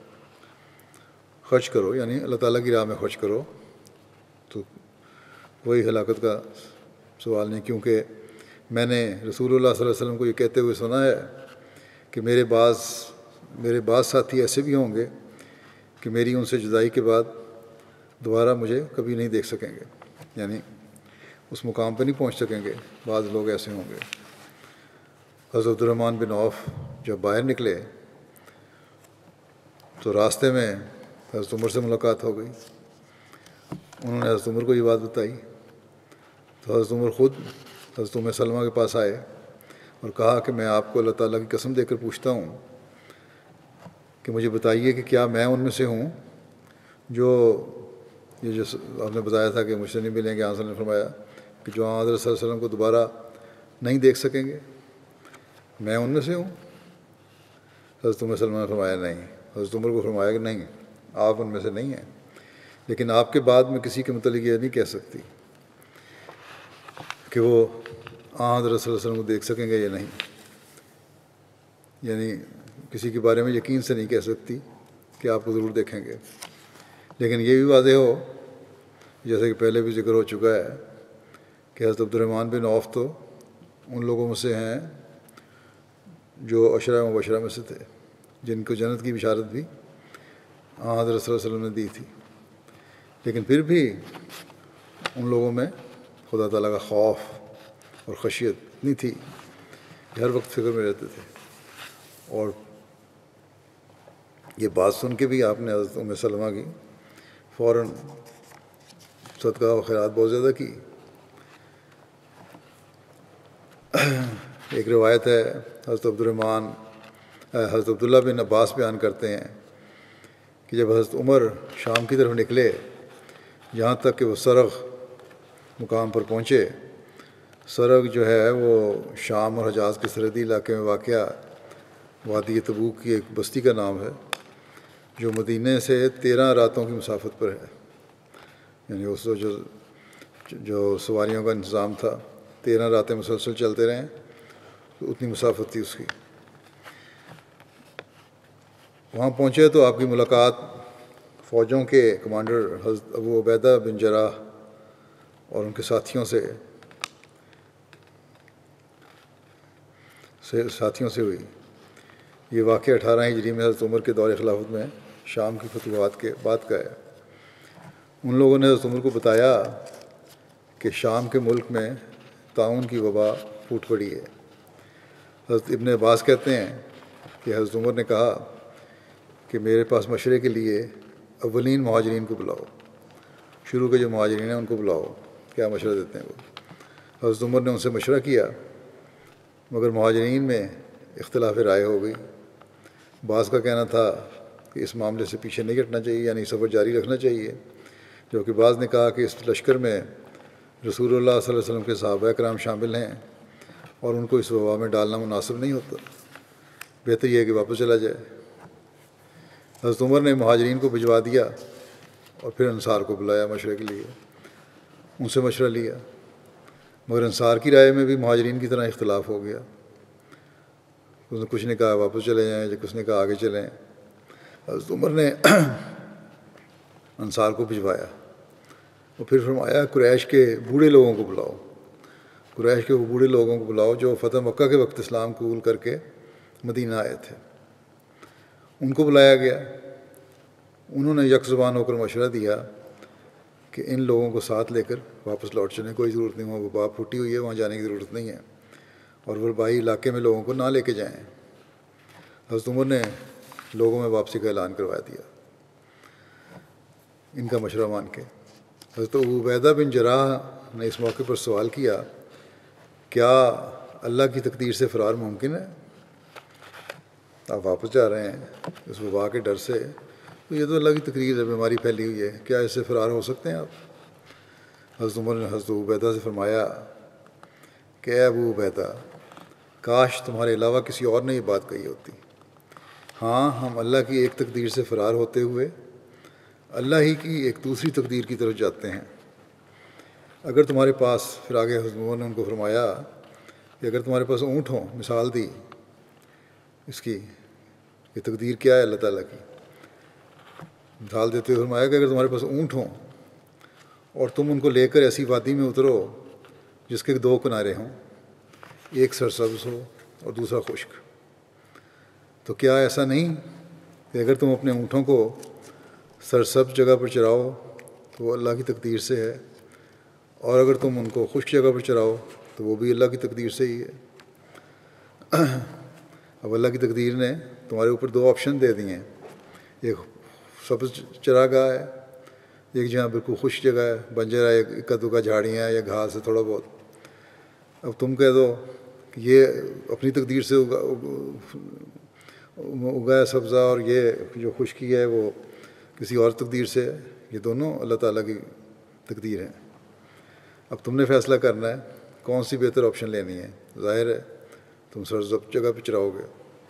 خرچ کرو، یعنی اللہ تعالیٰ کی راہ میں خرچ کرو، تو کوئی ہلاکت کا سوال نہیں، کیونکہ میں نے رسول اللہ صلی اللہ علیہ وسلم کو یہ کہتے ہوئے سنا ہے کہ میرے بعض میرے بعض ساتھی ایسے بھی ہوں گے کہ میری ان سے جدائی کے بعد دوبارہ مجھے کبھی نہیں دیکھ سکیں گے، یعنی اس مقام پہ نہیں پہنچ سکیں گے، بعض لوگ ایسے ہوں گے۔ حضرت عبد الرحمن بن عوف جب باہر نکلے تو راستے میں حضرت عمر سے ملاقات ہو گئی۔ انہوں نے حضرت عمر کو یہ بات بتائی تو حضرت عمر خود حضرت ام سلمہ کے پاس آئے اور کہا کہ میں آپ کو اللہ تعالیٰ کی قسم دے کر پوچھتا ہوں کہ مجھے بتائیے کہ کیا میں ان میں سے ہوں جو یہ جو آپ نے بتایا تھا کہ مجھ سے نہیں ملیں گے. آن نے فرمایا کہ جو حضرت صلی اللہ علیہ وسلم کو دوبارہ نہیں دیکھ سکیں گے, میں ان میں سے ہوں؟ حضرت ام سلمہ نے فرمایا نہیں. حضرت عمر کو فرمایا کہ نہیں, آپ ان میں سے نہیں ہیں, لیکن آپ کے بعد میں کسی کے متعلق یہ نہیں کہہ سکتی کہ وہ آن حضرت صلی اللہ علیہ وسلم کو دیکھ سکیں گے یا نہیں. یعنی کسی کے بارے میں یقین سے نہیں کہہ سکتی کہ آپ کو ضرور دیکھیں گے. لیکن یہ بھی واضح ہو, جیسے کہ پہلے بھی ذکر ہو چکا ہے, کہ حضرت عبد الرحمن بن عوف تو ان لوگوں میں سے ہیں جو عشرہ مبشرہ میں سے تھے, جن کو جنت کی بشارت بھی آن حضرت صلی اللہ علیہ وسلم نے دی تھی. لیکن پھر بھی ان لوگوں میں خدا تعالیٰ کا خوف اور خشیت اتنی تھی کہ ہر وقت فکر میں رہتے تھے. اور یہ بات سن کے بھی آپ نے حضرت ام سلمہ کی فوراً صدقہ و خیرات بہت زیادہ کی. ایک روایت ہے, حضرت عبد الرحمن حضرت عبداللہ بن عباس بیان کرتے ہیں کہ جب حضرت عمر شام کی طرف نکلے, یہاں تک کہ وہ سرغ مقام پر پہنچے. سرغ جو ہے وہ شام اور حجاز کے سرحدی علاقے میں واقع وادی تبوک کی ایک بستی کا نام ہے, جو مدینہ سے تیرہ راتوں کی مسافت پر ہے. یعنی اس جو جو سواریوں کا انتظام تھا, تیرہ راتیں مسلسل چلتے رہیں تو اتنی مسافت تھی اس کی. وہاں پہنچے تو آپ کی ملاقات فوجوں کے کمانڈر حضرت ابو عبیدہ بن جراح اور ان کے ساتھیوں سے ساتھیوں سے ہوئی. یہ واقعہ اٹھارہ ہجری میں حضرت عمر کے دور خلافت میں شام کی فتوحات کے بعد کا ہے. ان لوگوں نے حضرت عمر کو بتایا کہ شام کے ملک میں طاعون کی وبا پھوٹ پڑی ہے. حضرت ابن عباس کہتے ہیں کہ حضرت عمر نے کہا کہ میرے پاس مشورے کے لیے اولین مہاجرین کو بلاؤ, شروع کے جو مہاجرین ہیں ان کو بلاؤ, کیا مشورہ دیتے ہیں وہ. حضرت عمر نے ان سے مشورہ کیا, مگر مہاجرین میں اختلاف رائے ہو گئی. بعض کا کہنا تھا کہ اس معاملے سے پیچھے نہیں ہٹنا چاہیے, یعنی سفر جاری رکھنا چاہیے, جبکہ بعض نے کہا کہ اس لشکر میں رسول اللہ صلی اللہ علیہ وسلم کے صحابہ کرام شامل ہیں اور ان کو اس وبا میں ڈالنا مناسب نہیں ہوتا, بہتر یہ ہے کہ واپس چلا جائے. حضرت عمر نے مہاجرین کو بھجوا دیا اور پھر انصار کو بلایا مشورے کے لیے. ان سے مشورہ لیا, مگر انصار کی رائے میں بھی مہاجرین کی طرح اختلاف ہو گیا. کچھ نے کہا واپس چلے جائیں, کچھ نے کہا آگے چلیں. حضرت عمر نے انصار کو بھجوایا اور پھر فرمایا قریش کے بوڑھے لوگوں کو بلاؤ, قریش کے وہ بوڑھے لوگوں کو بلاؤ جو فتح مکہ کے وقت اسلام قبول کر کے مدینہ آئے تھے. ان کو بلایا گیا. انہوں نے یک زبان ہو کر مشورہ دیا کہ ان لوگوں کو ساتھ لے کر واپس لوٹ چلیں, کوئی ضرورت نہیں, وہاں وبا پھوٹی ہوئی ہے, وہاں جانے کی ضرورت نہیں ہے, اور وبائی علاقے میں لوگوں کو نہ لے کے جائیں. حضرت عمر نے لوگوں میں واپسی کا اعلان کروا دیا ان کا مشورہ مان کے. حضرت ابو عبیدہ بن جراح نے اس موقع پر سوال کیا, کیا اللہ کی تقدیر سے فرار ممکن ہے؟ آپ واپس جا رہے ہیں اس وبا کے ڈر سے, تو یہ تو اللہ کی تقدیر ہے, بیماری پھیلی ہوئی ہے, کیا اس سے فرار ہو سکتے ہیں آپ؟ حضرت عمر نے حضرت ابو عبیدہ سے فرمایا کہ اے ابو عبیدہ, کاش تمہارے علاوہ کسی اور نے یہ بات کہی ہوتی. ہاں, ہم اللہ کی ایک تقدیر سے فرار ہوتے ہوئے اللہ ہی کی ایک دوسری تقدیر کی طرف جاتے ہیں. اگر تمہارے پاس, پھر آگے حضرت عمر نے ان کو فرمایا کہ اگر تمہارے پاس اونٹ ہوں, مثال دی اس کی, یہ تقدیر کیا ہے اللہ تعالیٰ کی, مثال دیتے ہوئے فرمایا کہ اگر تمہارے پاس اونٹ ہوں اور تم ان کو لے کر ایسی وادی میں اترو جس کے دو کنارے ہوں, ایک سرسبز ہو اور دوسرا خشک, تو کیا ایسا نہیں کہ اگر تم اپنے اونٹوں کو سرسبز جگہ پر چراؤ تو وہ اللہ کی تقدیر سے ہے, اور اگر تم ان کو خشک جگہ پر چراؤ تو وہ بھی اللہ کی تقدیر سے ہی ہے. اب اللہ کی تقدیر نے تمہارے اوپر دو آپشن دے دیے ہیں, ایک سبز چراگاہ ہے ایک جہاں بالکل خشک جگہ ہے، بنجر ہے، اکا دکا جھاڑیاں ہیں یا گھاس ہے تھوڑا بہت. اب تم کہہ دو کہ یہ اپنی تقدیر سے اگا اگایا سبزہ اور یہ جو خشکی ہے وہ کسی اور تقدیر سے ہے. یہ دونوں اللہ تعالیٰ کی تقدیر ہیں. اب تم نے فیصلہ کرنا ہے کون سی بہتر آپشن لینی ہے. ظاہر ہے تم سرزب جگہ پہ چراؤ گے.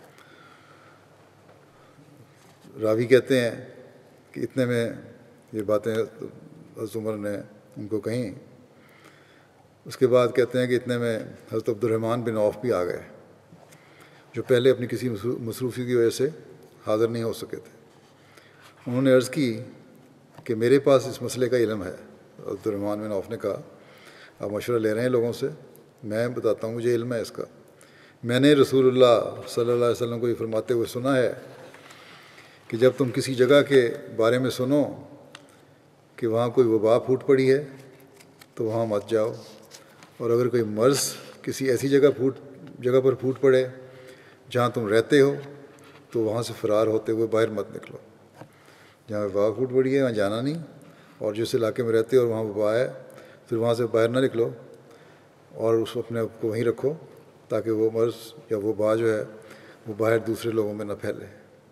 راوی کہتے ہیں کہ اتنے میں یہ باتیں حضرت عمر نے ان کو کہیں. اس کے بعد کہتے ہیں کہ اتنے میں حضرت عبد الرحمن بن عوف بھی آ گئے جو پہلے اپنی کسی مصروفی کی وجہ سے حاضر نہیں ہو سکے تھے. انہوں نے عرض کی کہ میرے پاس اس مسئلے کا علم ہے. عبد الرحمن بن عوف نے کہا آپ مشورہ لے رہے ہیں لوگوں سے، میں بتاتا ہوں مجھے علم ہے اس کا. میں نے رسول اللہ صلی اللہ علیہ وسلم کو یہ فرماتے ہوئے سنا ہے کہ جب تم کسی جگہ کے بارے میں سنو کہ وہاں کوئی وبا پھوٹ پڑی ہے تو وہاں مت جاؤ، اور اگر کوئی مرض کسی ایسی جگہ پھوٹ جگہ پر پھوٹ پڑے جہاں تم رہتے ہو تو وہاں سے فرار ہوتے ہوئے باہر مت نکلو. جہاں وبا پھوٹ پڑی ہے وہاں جانا نہیں، اور جس علاقے میں رہتے ہو اور وہاں وبا ہے پھر وہاں سے باہر نہ نکلو اور اس اپنے آپ کو وہیں رکھو تاکہ وہ مرض یا وبا جو ہے وہ باہر دوسرے لوگوں میں نہ پھیلے.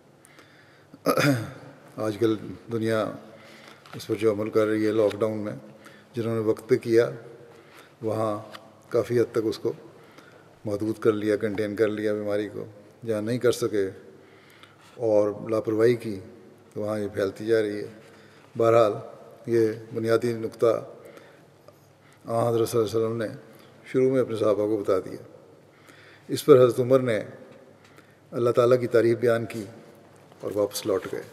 آج کل دنیا اس پر جو عمل کر رہی ہے لاک ڈاؤن میں، جنہوں نے وقت پہ کیا وہاں کافی حد تک اس کو محدود کر لیا، کنٹین کر لیا بیماری کو. جہاں نہیں کر سکے اور لاپرواہی کی تو وہاں یہ پھیلتی جا رہی ہے. بہرحال یہ بنیادی نقطہ آن حضرت صلی اللہ علیہ وسلم نے شروع میں اپنے صحابہ کو بتا دیا. اس پر حضرت عمر نے اللہ تعالیٰ کی تعریف بیان کی اور واپس لوٹ گئے.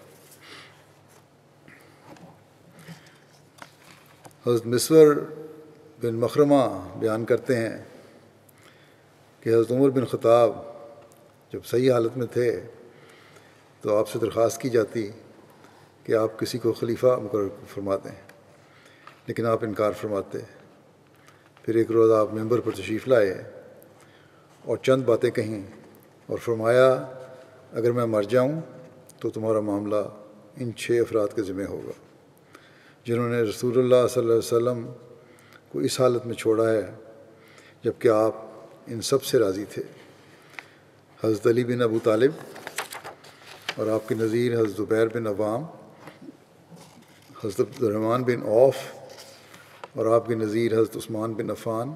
حضرت مسور بن مخرمہ بیان کرتے ہیں کہ حضرت عمر بن خطاب جب صحیح حالت میں تھے تو آپ سے درخواست کی جاتی کہ آپ کسی کو خلیفہ مقرر فرما دیں، لیکن آپ انکار فرماتے. پھر ایک روز آپ ممبر پر تشریف لائے اور چند باتیں کہیں اور فرمایا اگر میں مر جاؤں تو تمہارا معاملہ ان چھ افراد کے ذمہ ہوگا جنہوں نے رسول اللہ صلی اللہ علیہ وسلم کو اس حالت میں چھوڑا ہے جب کہ آپ ان سب سے راضی تھے. حضرت علی بن ابو طالب اور آپ کے نظیر حضرت زبیر بن عوام، حضرت عبد الرحمن بن عوف اور آپ کے نظیر حضرت عثمان بن عفان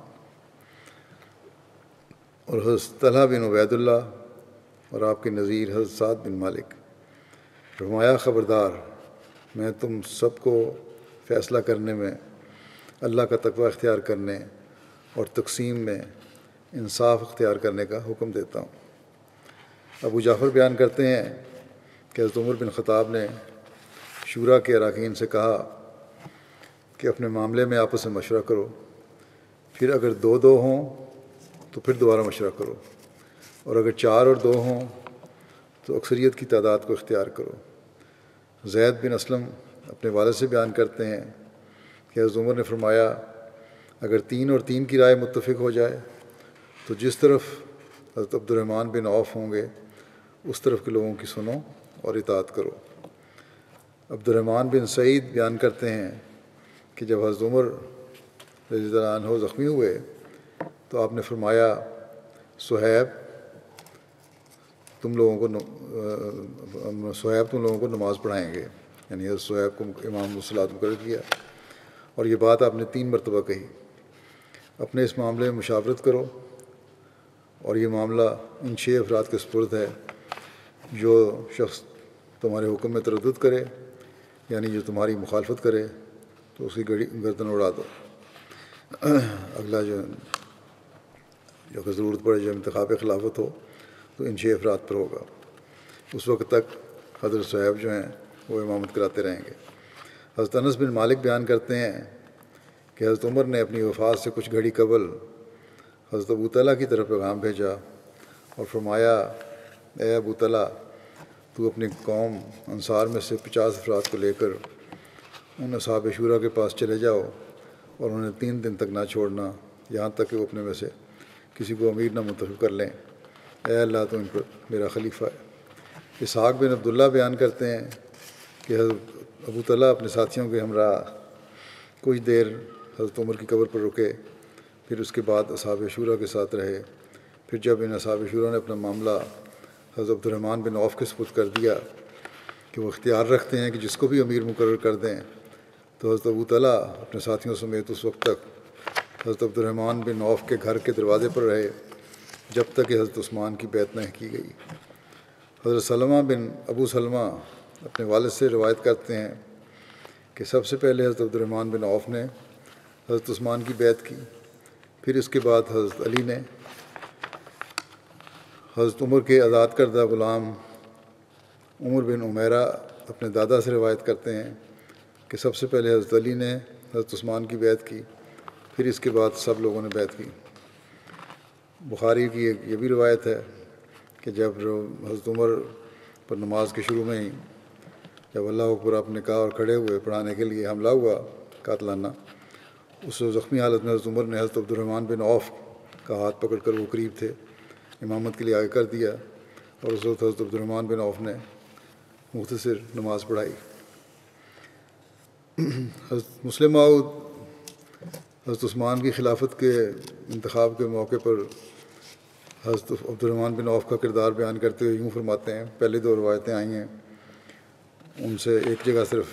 اور حضرت طلحہ بن عبید اللہ اور آپ کے نظیر حضرت سعد بن مالک. فرمایا خبردار، میں تم سب کو فیصلہ کرنے میں اللہ کا تقوی اختیار کرنے اور تقسیم میں انصاف اختیار کرنے کا حکم دیتا ہوں. ابو جعفر بیان کرتے ہیں کہ حضرت عمر بن خطاب نے شورا کے اراکین سے کہا کہ اپنے معاملے میں آپس میں مشورہ کرو، پھر اگر دو دو ہوں تو پھر دوبارہ مشورہ کرو، اور اگر چار اور دو ہوں تو اکثریت کی تعداد کو اختیار کرو. زید بن اسلم اپنے والد سے بیان کرتے ہیں کہ حضرت عمر نے فرمایا اگر تین اور تین کی رائے متفق ہو جائے تو جس طرف حضرت عبد الرحمن بن عوف ہوں گے اس طرف کے لوگوں کی سنو اور اطاعت کرو. عبد الرحمن بن سعید بیان کرتے ہیں کہ جب حضرت عمر رضی اللہ عنہ زخمی ہوئے تو آپ نے فرمایا صہیب تم لوگوں کو صہیب تم لوگوں کو نماز پڑھائیں گے، یعنی حضرت صہیب کو امام الصلاۃ مقرر کیا، اور یہ بات آپ نے تین مرتبہ کہی. اپنے اس معاملے میں مشاورت کرو، اور یہ معاملہ ان چھ افراد کے سپرد ہے. جو شخص تمہارے حکم میں تردد کرے یعنی جو تمہاری مخالفت کرے تو اس کی گڑی گردن اڑا دو. اگلا جو جو اگر ضرورت پڑے جو انتخاب خلافت ہو تو ان چھ افراد پر ہوگا. اس وقت تک حضرت صہیب جو ہیں وہ امامت کراتے رہیں گے. حضرت انس بن مالک بیان کرتے ہیں کہ حضرت عمر نے اپنی وفات سے کچھ گھڑی قبل حضرت ابو طلحہ کی طرف پیغام بھیجا اور فرمایا اے ابو طلحہ تو اپنی قوم انصار میں سے پچاس افراد کو لے کر ان اصحاب شورا کے پاس چلے جاؤ اور انہیں تین دن تک نہ چھوڑنا یہاں تک کہ وہ اپنے میں سے کسی کو امیر نہ منتخب کر لیں. اے اللہ تو ان پر میرا خلیفہ ہے. اسحاق بن عبداللہ بیان کرتے ہیں کہ حضرت ابو طلحہ اپنے ساتھیوں کے ہمراہ کچھ دیر حضرت عمر کی قبر پر رکے، پھر اس کے بعد اصحاب شورا کے ساتھ رہے۔ پھر جب ان اصحاب شورا نے اپنا معاملہ حضرت عبد الرحمن بن عوف کے سپرد کر دیا کہ وہ اختیار رکھتے ہیں کہ جس کو بھی امیر مقرر کر دیں، تو حضرت ابو طلحہ اپنے ساتھیوں سمیت اس وقت تک حضرت عبد الرحمن بن عوف کے گھر کے دروازے پر رہے جب تک کہ حضرت عثمان کی بیعت نہ کی گئی۔ حضرت سلمہ بن ابو سلمہ اپنے والد سے روایت کرتے ہیں کہ سب سے پہلے حضرت عبد الرحمن بن عوف نے حضرت عثمان کی بیعت کی، پھر اس کے بعد حضرت علی نے۔ حضرت عمر کے آزاد کردہ غلام عمر بن عمیرہ اپنے دادا سے روایت کرتے ہیں کہ سب سے پہلے حضرت علی نے حضرت عثمان کی بیعت کی، پھر اس کے بعد سب لوگوں نے بیعت کی۔ بخاری کی ایک یہ بھی روایت ہے کہ جب حضرت عمر پر نماز کے شروع میں ہی جب اللہ اکبر آپ نے کہا اور کھڑے ہوئے پڑھانے کے لیے حملہ ہوا قاتلانہ، اس زخمی حالت میں حضرت عمر نے حضرت عبد الرحمن بن عوف کا ہاتھ پکڑ کر، وہ قریب تھے، امامت کے لیے آگے کر دیا، اور اس وقت حضرت عبد الرحمن بن عوف نے مختصر نماز پڑھائی۔ حضرت مسلم موعود حضرت عثمان کی خلافت کے انتخاب کے موقع پر حضرت عبد الرحمن بن عوف کا کردار بیان کرتے ہوئے یوں فرماتے ہیں، پہلے دو روایتیں آئی ہیں ان سے ایک جگہ صرف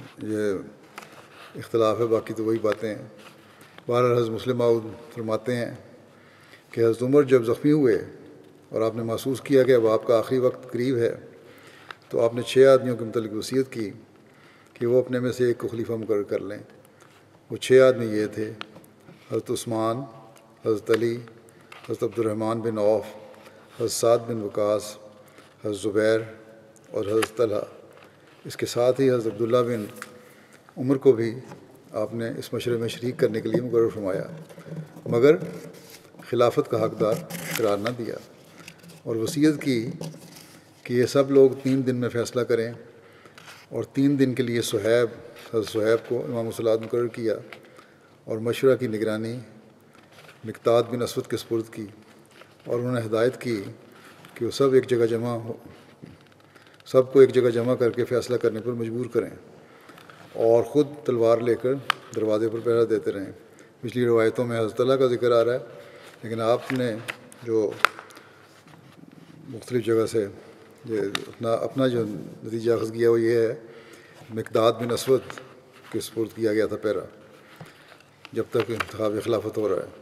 یہ اختلاف ہے، باقی تو وہی باتیں ہیں۔ بہرحال حضرت مسلم موعود فرماتے ہیں کہ حضرت عمر جب زخمی ہوئے اور آپ نے محسوس کیا کہ اب آپ کا آخری وقت قریب ہے، تو آپ نے چھ آدمیوں کے متعلق وصیت کی کہ وہ اپنے میں سے ایک کو خلیفہ مقرر کر لیں۔ وہ چھ آدمی یہ تھے: حضرت عثمان، حضرت علی، حضرت عبد الرحمن بن عوف، حضرت سعد بن وقاص، حضرت زبیر اور حضرت طلحہ۔ اس کے ساتھ ہی حضرت عبداللہ بن عمر کو بھی آپ نے اس مشورے میں شریک کرنے کے لیے مقرر فرمایا، مگر خلافت کا حقدار قرار نہ دیا، اور وصیت کی کہ یہ سب لوگ تین دن میں فیصلہ کریں، اور تین دن کے لیے صہیب حضرت صہیب کو امام الصلاۃ مقرر کیا، اور مشورہ کی نگرانی مقداد بن اسود کے سپرد کی، اور انہوں نے ہدایت کی کہ وہ سب ایک جگہ جمع ہو سب کو ایک جگہ جمع کر کے فیصلہ کرنے پر مجبور کریں، اور خود تلوار لے کر دروازے پر پہرا دیتے رہیں۔ پچھلی روایتوں میں حضرت اللہ کا ذکر آ رہا ہے، لیکن آپ نے جو مختلف جگہ سے یہ اپنا اپنا جو نتیجہ اخذ کیا وہ یہ ہے، مقداد بن اسود کے سپرد کیا گیا تھا پہرا جب تک انتخاب خلافت ہو رہا ہے۔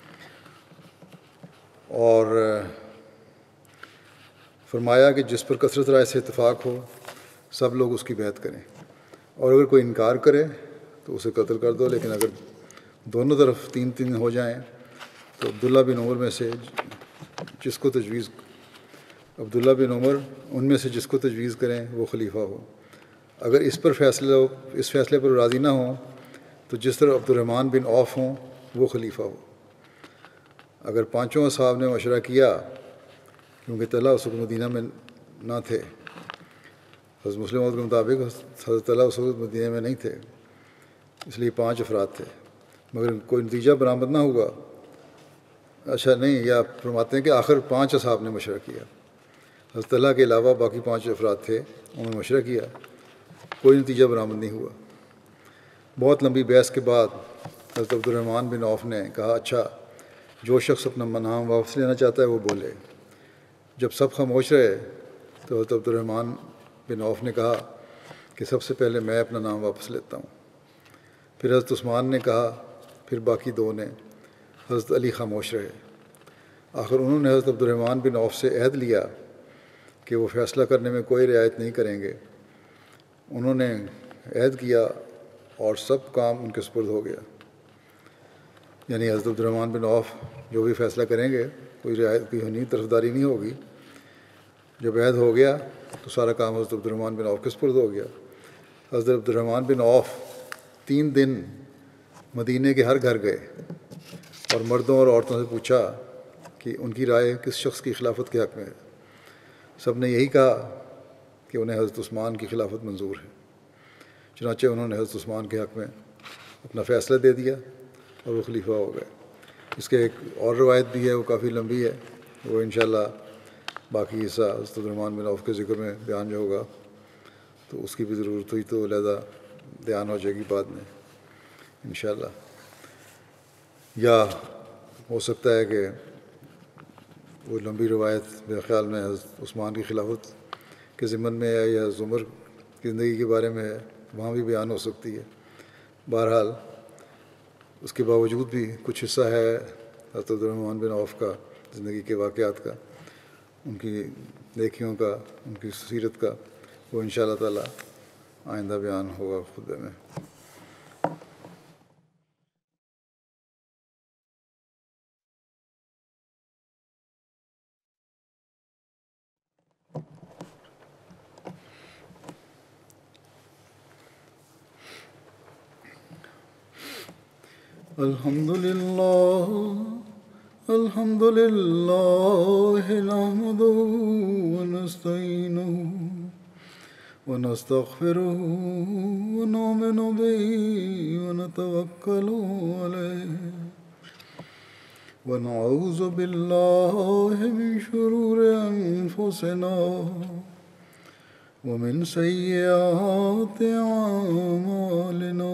اور فرمایا کہ جس پر کثرت رائے سے اتفاق ہو سب لوگ اس کی بیعت کریں، اور اگر کوئی انکار کرے تو اسے قتل کر دو، لیکن اگر دونوں طرف تین تین ہو جائیں تو عبداللہ بن عمر میں سے جس کو تجویز عبداللہ بن عمر ان میں سے جس کو تجویز کریں وہ خلیفہ ہو۔ اگر اس پر فیصلہ اس فیصلے پر راضی نہ ہوں تو جس طرح عبد الرحمن بن عوف ہوں وہ خلیفہ ہو۔ اگر پانچوں اصحاب نے مشورہ کیا، کیونکہ طلحہ اس وقت مدینہ میں نہ تھے، حضرت مسلم موعود کے مطابق حضرت طلحہ اس وقت مدینہ میں نہیں تھے، اس لیے پانچ افراد تھے، مگر کوئی نتیجہ برآمد نہ ہوا، اچھا نہیں، یا فرماتے ہیں کہ آخر پانچ اصحاب نے مشورہ کیا، حضرت طلحہ کے علاوہ باقی پانچ افراد تھے، انہوں نے مشورہ کیا، کوئی نتیجہ برآمد نہیں ہوا۔ بہت لمبی بحث کے بعد حضرت عبد الرحمن بن عوف نے کہا، اچھا جو شخص اپنا نام واپس لینا چاہتا ہے وہ بولے۔ جب سب خاموش رہے تو حضرت عبد الرحمن بن عوف نے کہا کہ سب سے پہلے میں اپنا نام واپس لیتا ہوں۔ پھر حضرت عثمان نے کہا، پھر باقی دو نے، حضرت علی خاموش رہے۔ آخر انہوں نے حضرت عبد الرحمن بن عوف سے عہد لیا کہ وہ فیصلہ کرنے میں کوئی رعایت نہیں کریں گے۔ انہوں نے عہد کیا اور سب کام ان کے سپرد ہو گیا، یعنی حضرت عبد الرحمن بن عوف جو بھی فیصلہ کریں گے کوئی رعایت کی ہونی طرفداری نہیں ہوگی۔ جب عہد ہو گیا تو سارا کام حضرت عبد الرحمن بن عوف کے سپرد ہو گیا۔ حضرت عبد الرحمن بن عوف تین دن مدینے کے ہر گھر گئے اور مردوں اور عورتوں سے پوچھا کہ ان کی رائے کس شخص کی خلافت کے حق میں ہے۔ سب نے یہی کہا کہ انہیں حضرت عثمان کی خلافت منظور ہے۔ چنانچہ انہوں نے حضرت عثمان کے حق میں اپنا فیصلہ دے دیا اور وہ خلیفہ ہو گئے۔ اس کے ایک اور روایت بھی ہے، وہ کافی لمبی ہے، وہ انشاءاللہ باقی حصہ حضرت عبد الرحمن بن عوف کے ذکر میں بیان جو ہوگا تو اس کی بھی ضرورت ہوئی تو علیحدہ دھیان ہو جائے گی بعد میں انشاءاللہ. یا ہو سکتا ہے کہ وہ لمبی روایت میرے خیال میں حضرت عثمان کی خلافت کے ضمن میں ہے یا حضرت عمر کی زندگی کے بارے میں ہے، وہاں بھی بیان ہو سکتی ہے. بہرحال اس کے باوجود بھی کچھ حصہ ہے حضرت عبد الرحمن بن عوف کا زندگی کے واقعات کا، ان کی نیکیوں کا، ان کی سیرت کا، وہ ان شاء اللہ تعالیٰ آئندہ بیان ہوگا خطبے میں. الحمد للہ الحمد للہ نحمدہ ونستعینہ ونستغفرہ ونؤمن بہ ونتوکل علیہ ونعوذ باللہ من شرور انفسنا ومن سیئات اعمالنا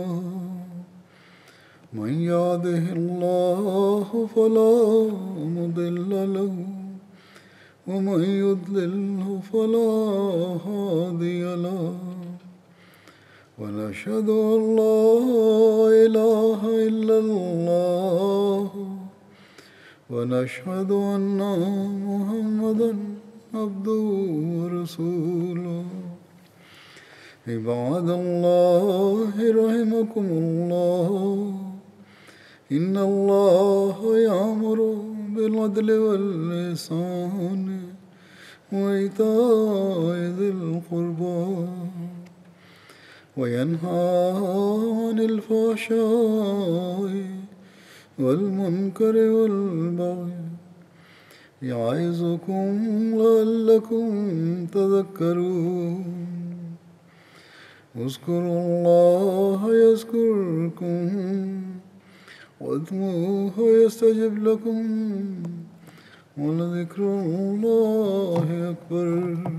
من يهده الله فلا مضل له ومن يضلل فلا هادي له ونشهد أن لا إله إلا الله ونشهد أن محمدا عبده ورسوله. عباد الله رحمكم الله إن الله يأمر بالعدل والإحسان وإيتاء ذي القربى وينهى عن الفحشاء والمنكر والبغي يعظكم لعلكم تذكرون. اذكروا الله يذكركم وادعوه يستجب لكم ولذكر الله أكبر.